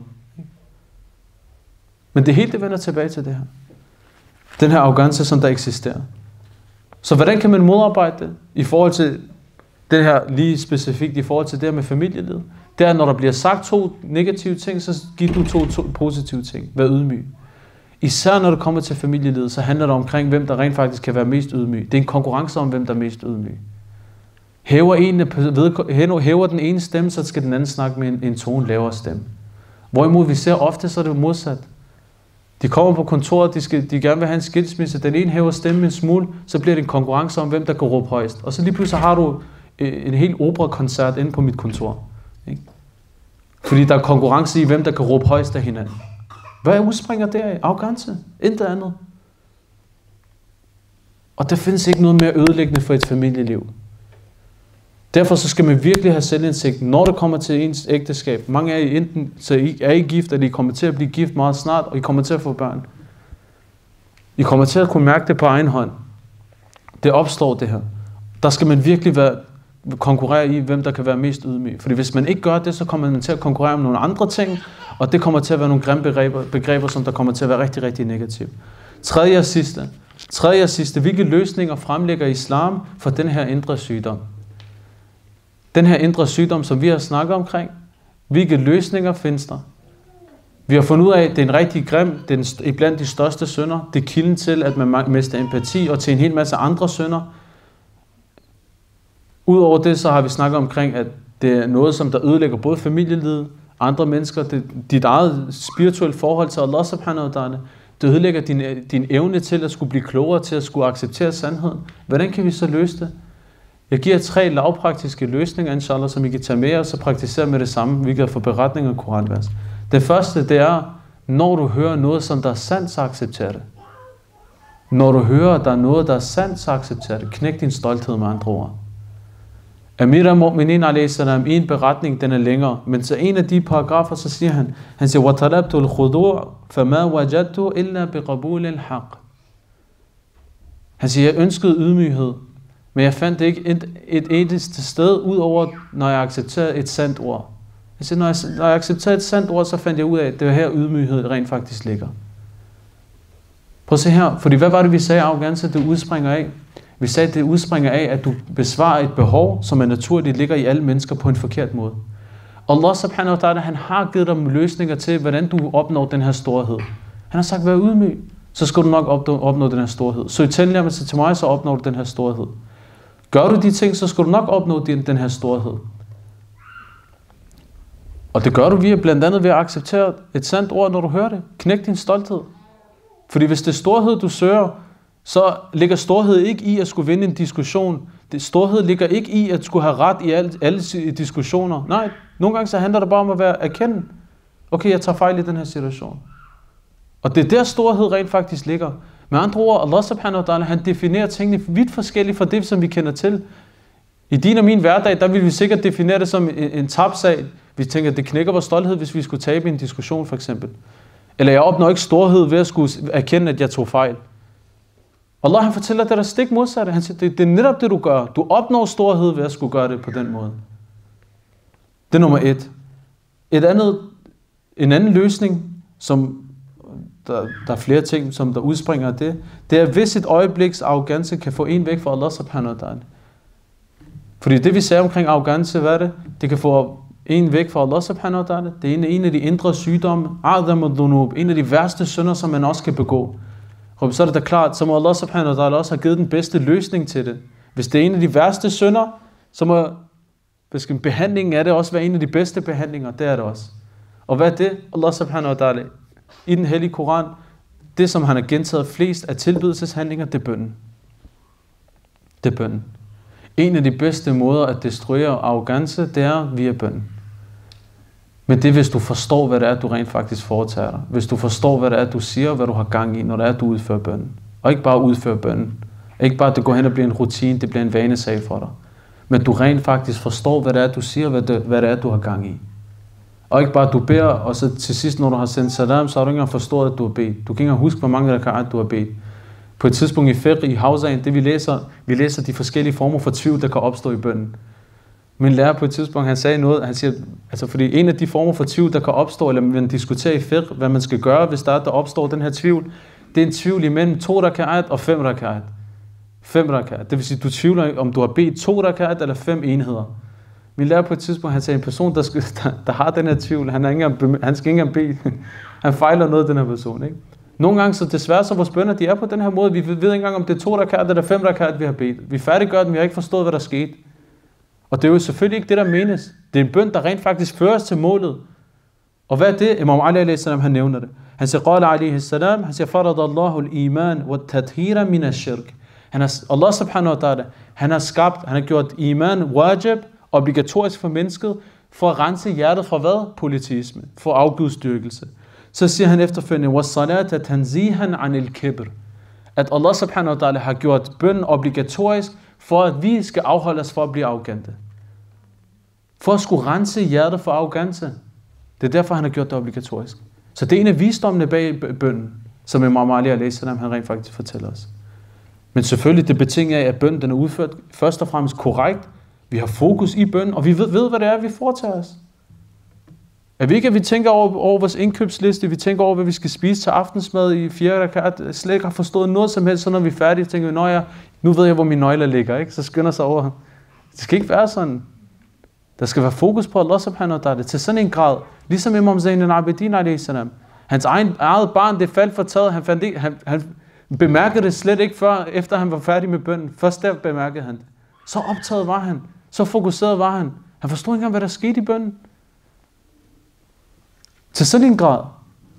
Speaker 1: Men det hele det vender tilbage til det her. Den her arrogance, som der eksisterer. Så hvordan kan man modarbejde det i forhold til det her lige specifikt, i forhold til det her med familielivet? Det er, når der bliver sagt to negative ting, så giv du to, to positive ting. Vær ydmyg. Især når det kommer til familielivet, så handler det omkring, hvem der rent faktisk kan være mest ydmyg. Det er en konkurrence om, hvem der er mest ydmyg. Hæver, en, hæver den ene stemme, så skal den anden snakke med en, en tone lavere stemme. Hvorimod vi ser ofte, så er det modsat. De kommer på kontoret, de, skal, de gerne vil have en skilsmisse, den ene hæver stemmen en smule, så bliver det en konkurrence om, hvem der kan råbe højst. Og så lige pludselig har du en hel operakoncert inde på mit kontor. Ikke? Fordi der er konkurrence i, hvem der kan råbe højst af hinanden. Hvad udspringer deraf? Arrogance. Intet andet. Og der findes ikke noget mere ødelæggende for et familieliv. Derfor så skal man virkelig have selvindsigt, når det kommer til ens ægteskab. Mange af jer enten så I er I gift, eller I kommer til at blive gift meget snart, og I kommer til at få børn. I kommer til at kunne mærke det på egen hånd. Det opstår det her. Der skal man virkelig være, konkurrere i, hvem der kan være mest ydmyg. Fordi hvis man ikke gør det, så kommer man til at konkurrere om nogle andre ting, og det kommer til at være nogle grimme begreber, begreber som der kommer til at være rigtig, rigtig negative. Tredje og sidste. Tredje og sidste. Hvilke løsninger fremlægger islam for den her indre sygdom? Den her indre sygdom, som vi har snakket omkring, hvilke løsninger findes der? Vi har fundet ud af, at det er en rigtig grim, det er blandt de største synder. Det er kilden til, at man mister empati, og til en hel masse andre synder. Udover det, så har vi snakket omkring, at det er noget, som der ødelægger både familielivet, andre mennesker, det, dit eget spirituelle forhold til Allah subhanahu wa ta'ala. Det ødelægger din, din evne til at skulle blive klogere, til at skulle acceptere sandheden. Hvordan kan vi så løse det? Jeg giver tre lavpraktiske løsninger, inshallah, som I kan tage med og så praktisere med det samme, hvilket er for beretninger og koranvers. Det første, det er, når du hører noget, som der er sandt, så accepter det. Når du hører, at der er noget, der er sandt, så accepter det. Knæk din stolthed med andre ord. Amir al-Mu'minin alayhi salam, i en beretning, den er længere, men så en af de paragrafer, så siger han, han siger, وَطَلَبْتُ الْخُضُوعَ فَمَا وَجَدْتُ إِلَّا بِقَبُولِ الْحَقِّ. Han siger, jeg ønskede ydmyghed, men jeg fandt ikke et, et eneste sted, ud over, når jeg accepterede et sandt ord. Han siger, når jeg, når jeg accepterede et sandt ord, så fandt jeg ud af, at det var her ydmyghed rent faktisk ligger. Prøv at se her, fordi hvad var det, vi sagde, arrogance, det udspringer af? Vi sagde, at det udspringer af, at du besvarer et behov, som er naturligt ligger i alle mennesker på en forkert måde. Allah subhanahu wa ta'ala, han har givet dig løsninger til, hvordan du opnår den her storhed. Han har sagt, vær ydmyg, så skal du nok opnå, opnå den her storhed. Så i tilnærmelse til mig, så opnår du den her storhed. Gør du de ting, så skal du nok opnå den, den her storhed. Og det gør du via, blandt andet ved at acceptere et sandt ord, når du hører det. Knæk din stolthed. Fordi hvis det er storhed, du søger, så ligger storhed ikke i at skulle vinde en diskussion. Det, storhed ligger ikke i at skulle have ret i alle, alle diskussioner. Nej, nogle gange så handler det bare om at være erkendt. Okay, jeg tager fejl i den her situation. Og det er der storhed rent faktisk ligger. Med andre ord, Allah subhanahu wa ta'ala, han definerer tingene vidt forskelligt fra det, som vi kender til. I din og min hverdag, der vil vi sikkert definere det som en, en tabsag. Vi tænker, at det knækker vores stolthed, hvis vi skulle tabe en diskussion, for eksempel. Eller jeg opnår ikke storhed ved at skulle erkende, at jeg tog fejl. Allah, han fortæller dig, der stik modsatte. Han siger, det, det er netop det, du gør. Du opnår storhed ved at skulle gøre det på den måde. Det er nummer et. Et andet, en anden løsning, som der, der er flere ting, som der udspringer af det, det er, hvis et øjebliks arrogance kan få en væk fra Allah subhanahu wa ta'ala. Fordi det, vi sagde omkring arrogance, hvad er det? Det kan få en væk fra Allah subhanahu wa ta'ala. Det er en, en af de indre sygdomme, a'dham ad-dhunub, en af de værste synder, som man også kan begå. Og så er det da klart, så må Allah subhanahu wa ta'ala også have givet den bedste løsning til det. Hvis det er en af de værste synder, så må behandlingen af det også være en af de bedste behandlinger. Det er det også. Og hvad er det? Allah subhanahu wa ta'ala i den hellige Koran, det som han har gentaget flest af tilbedelseshandlinger, det er bønnen. Det er bønnen. En af de bedste måder at destruere arrogance, det er via bønnen. Men det er, hvis du forstår, hvad det er, du rent faktisk foretager dig. Hvis du forstår, hvad det er, du siger, hvad du har gang i, når det er, du udfører bønnen. Og ikke bare udfører bønnen. Ikke bare, at det går hen og bliver en rutine, det bliver en vanesag for dig. Men du rent faktisk forstår, hvad det er, du siger, hvad det, hvad det er, du har gang i. Og ikke bare, at du beder, og så til sidst, når du har sendt salam, så har du ikke engang forstået, at du har bedt. Du kan ikke engang huske, hvor mange der kan, du har bedt. På et tidspunkt i fiqh, i Hausaen, det vi læser, vi læser de forskellige former for tvivl, der kan opstå i bønnen. Min lærer på et tidspunkt, han sagde noget, han siger, altså fordi en af de former for tvivl, der kan opstå, eller man diskuterer i fiqh, hvad man skal gøre, hvis der, er, der opstår den her tvivl, det er en tvivl imellem to raka'at og fem raka'at. Fem raka'at. Det vil sige, du tvivler, om du har bedt to raka'at eller fem enheder. Min lærer på et tidspunkt, han sagde, en person, der, skal, der, der har den her tvivl, han, er ikke engang, han skal ikke engang bede. Han fejler noget, den her person, ikke? Nogle gange, så desværre, så vores bønner, de er på den her måde. Vi ved ikke engang, om det er to raka'at eller fem raka'at, vi har bedt. Vi færdiggør den, vi har ikke forstået, hvad der skete. Og det er jo selvfølgelig ikke det, der menes. Det er en bøn, der rent faktisk fører os til målet. Og hvad er det? Imam Ali alayhi salam, han nævner det. Han siger, Qala alayhi salam, han siger, Farad Allahu al-iman wa tathira min al-shirk. Han har, Allah subhanahu wa ta'ala, han har skabt, han har gjort iman wajib, obligatorisk for mennesket, for at rense hjertet fra hvad? Politisme, for afgudstyrkelse. Så siger han efterfølgende, وَالصَّلَاةَ تَنْزِيهًا عَنِ الْكِبْرِ. At Allah subhanahu wa ta'ala har gjort bønnen obligatorisk, for at vi skal afholde os for at blive arrogante. For at skulle rense hjertet for arrogance. Det er derfor, han har gjort det obligatorisk. Så det er en af visdommene bag bønnen, som Imam Ali alayhi salam, han rent faktisk fortæller os. Men selvfølgelig, det betinger af, at bønnen den er udført først og fremmest korrekt. Vi har fokus i bønnen, og vi ved, ved hvad det er, vi foretager os. At vi ikke, at vi tænker over, over vores indkøbsliste, vi tænker over, hvad vi skal spise til aftensmad i fjerde rakat, slet ikke har forstået noget som helst, så når vi er færdige, tænker vi, nå ja, nu ved jeg, hvor mine nøgler ligger, ikke? Så skynder sig over. Det skal ikke være sådan. Der skal være fokus på Allah subhanahu wa ta'ala til sådan en grad, ligesom Imam Zayn al-Abidin alayhi salam. Hans egen, eget barn, det faldt for taget, han, fandt ikke, han, han bemærkede det slet ikke før, efter han var færdig med bønnen. Først der bemærkede han det. Så optaget var han, så fokuseret var han. Han forstod ikke engang, hvad der skete i bønnen. Til sådan en grad.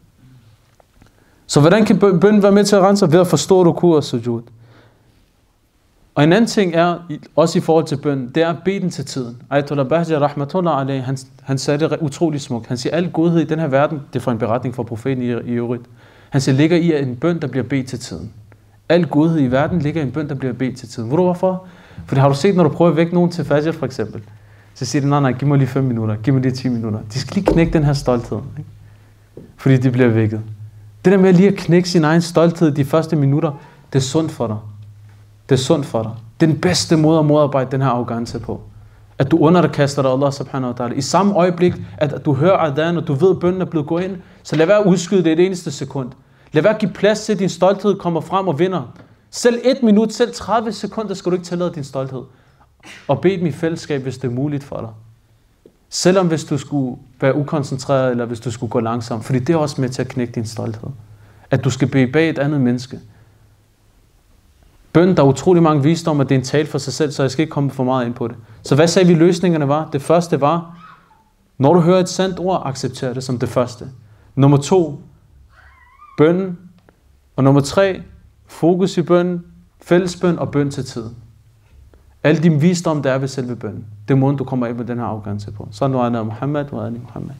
Speaker 1: Så hvordan kan bønnen være med til at rense? Ved at forstå ruku og sujud. Og en anden ting er, også i forhold til bønnen, det er at bede den til tiden. Ayatollah Bahja rahmatullah alayhi, han, han sagde det utroligt smukt. Han siger, al godhed i den her verden, det er fra en beretning fra profeten i, i øvrigt. Han siger, ligger i en bøn, der bliver bedt til tiden. Al godhed i verden ligger i en bøn, der bliver bedt til tiden. Ved du hvorfor? For det har du set, når du prøver at vække nogen til fajr for eksempel. Så siger de, nej, nej, giv mig lige fem minutter, giv mig lige ti minutter. De skal lige knække den her stolthed, ikke? Fordi de bliver vækket. Det der med lige at knække sin egen stolthed de første minutter, det er sundt for dig. Det er sundt for dig. Det er den bedste måde at modarbejde den her arrogance på. At du underkaster dig Allah subhanahu wa ta'ala. I samme øjeblik, at du hører adhan, og du ved, at bønnen er blevet gået ind, så lad være at udskyde det et eneste sekund. Lad være at give plads til, at din stolthed kommer frem og vinder. Selv et minut, selv tredive sekunder skal du ikke tillade din stolthed. Og bed dem i fællesskab, hvis det er muligt for dig. Selvom hvis du skulle være ukoncentreret, eller hvis du skulle gå langsomt. Fordi det er også med til at knække din stolthed. At du skal bede bag et andet menneske. Bøn, der er utrolig mange visdom, at det er en tale for sig selv, så jeg skal ikke komme for meget ind på det. Så hvad sagde vi løsningerne var? Det første var, når du hører et sandt ord, accepter det som det første. Nummer to, bønnen. Og nummer tre, fokus i bønnen, fællesbøn og bøn til tiden. Alle de visdom, der er ved selve bønnen. Det er måden, du kommer ind med den her afgangse på. Sallu ala Muhammad wa ali Muhammad.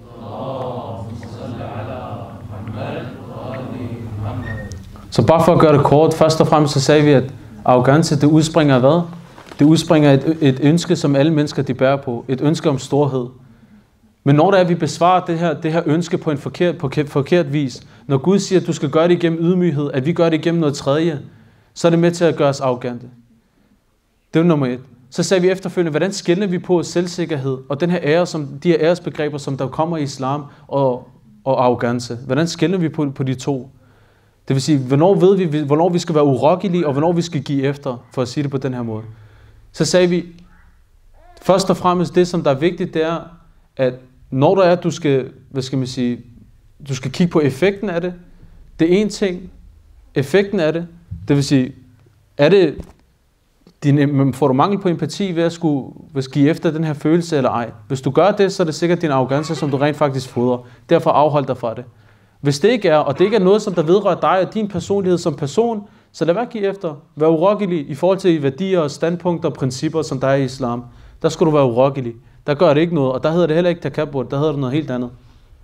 Speaker 1: Så bare for at gøre det kort, først og fremmest så sagde vi, at arrogance, det udspringer af hvad? Det udspringer af et, et ønske, som alle mennesker de bærer på. Et ønske om storhed. Men når der er, vi besvarer det her, det her ønske på en forkert, på forkert vis, når Gud siger, at du skal gøre det igennem ydmyghed, at vi gør det igennem noget tredje, så er det med til at gøre os arrogante. Det er nummer et. Så sagde vi efterfølgende, hvordan skelner vi på selvsikkerhed og den her ære, som, de her æresbegreber, som der kommer i islam og, og arrogance. Hvordan skelner vi på, på de to? Det vil sige, hvornår ved vi, hvornår vi skal være urokkelige, og hvornår vi skal give efter, for at sige det på den her måde. Så sagde vi, først og fremmest det, som der er vigtigt, det er, at når der er, at du skal, hvad skal man sige, du skal kigge på effekten af det. Det er en ting, effekten af det, det vil sige, er det, din, får du mangel på empati ved at skulle ved at give efter den her følelse eller ej? Hvis du gør det, så er det sikkert din arrogance, som du rent faktisk fodrer. Derfor afhold dig fra det. Hvis det ikke er, og det ikke er noget, som der vedrører dig og din personlighed som person, så lad være at give efter. Vær urokkelig i forhold til værdier og standpunkter og principper, som der er i islam. Der skal du være urokkelig. Der gør det ikke noget, og der hedder det heller ikke takabbur, der hedder det noget helt andet.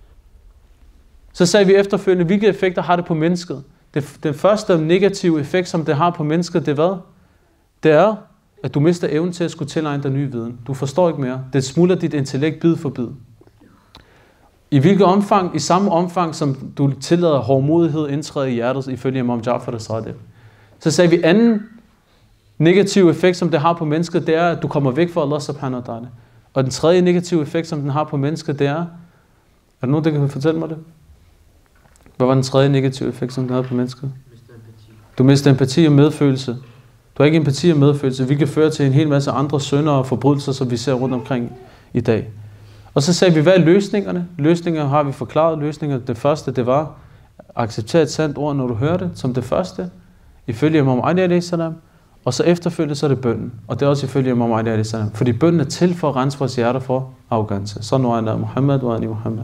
Speaker 1: Så sagde vi efterfølgende, hvilke effekter har det på mennesket? Det, den første negative effekt, som det har på mennesket, det er hvad? Det er, at du mister evnen til at skulle tilegne dig ny viden. Du forstår ikke mere. Det smuldrer dit intellekt bid for bid. I hvilket omfang? I samme omfang, som du tillader hårdmodighed indtræde i hjertet, ifølge Imam Ja'far al-Sadiq. Så sagde vi, anden negativ effekt, som det har på mennesket, det er, at du kommer væk fra Allah subhanahu wa ta'ala. Og den tredje negative effekt, som den har på mennesket, det er... Er der nogen, der kan fortælle mig det? Hvad var den tredje negative effekt, som den havde på mennesket? Du mister empati og medfølelse. Du har ikke empati og medfølelse, hvilket fører til en hel masse andre synder og forbrydelser, som vi ser rundt omkring i dag. Og så sagde vi, hvad er løsningerne? Løsninger har vi forklaret. Løsninger, det første, det var at acceptere et sandt ord, når du hører det, som det første, ifølge Imam Ali alayhi salam. Og så efterfølgende, så er det bønnen. Og det er også ifølge Imam Ali alayhi salam. Fordi bønnen er til for at rense vores hjerter for arrogance. Sallu ala Muhammad wa ali Muhammad.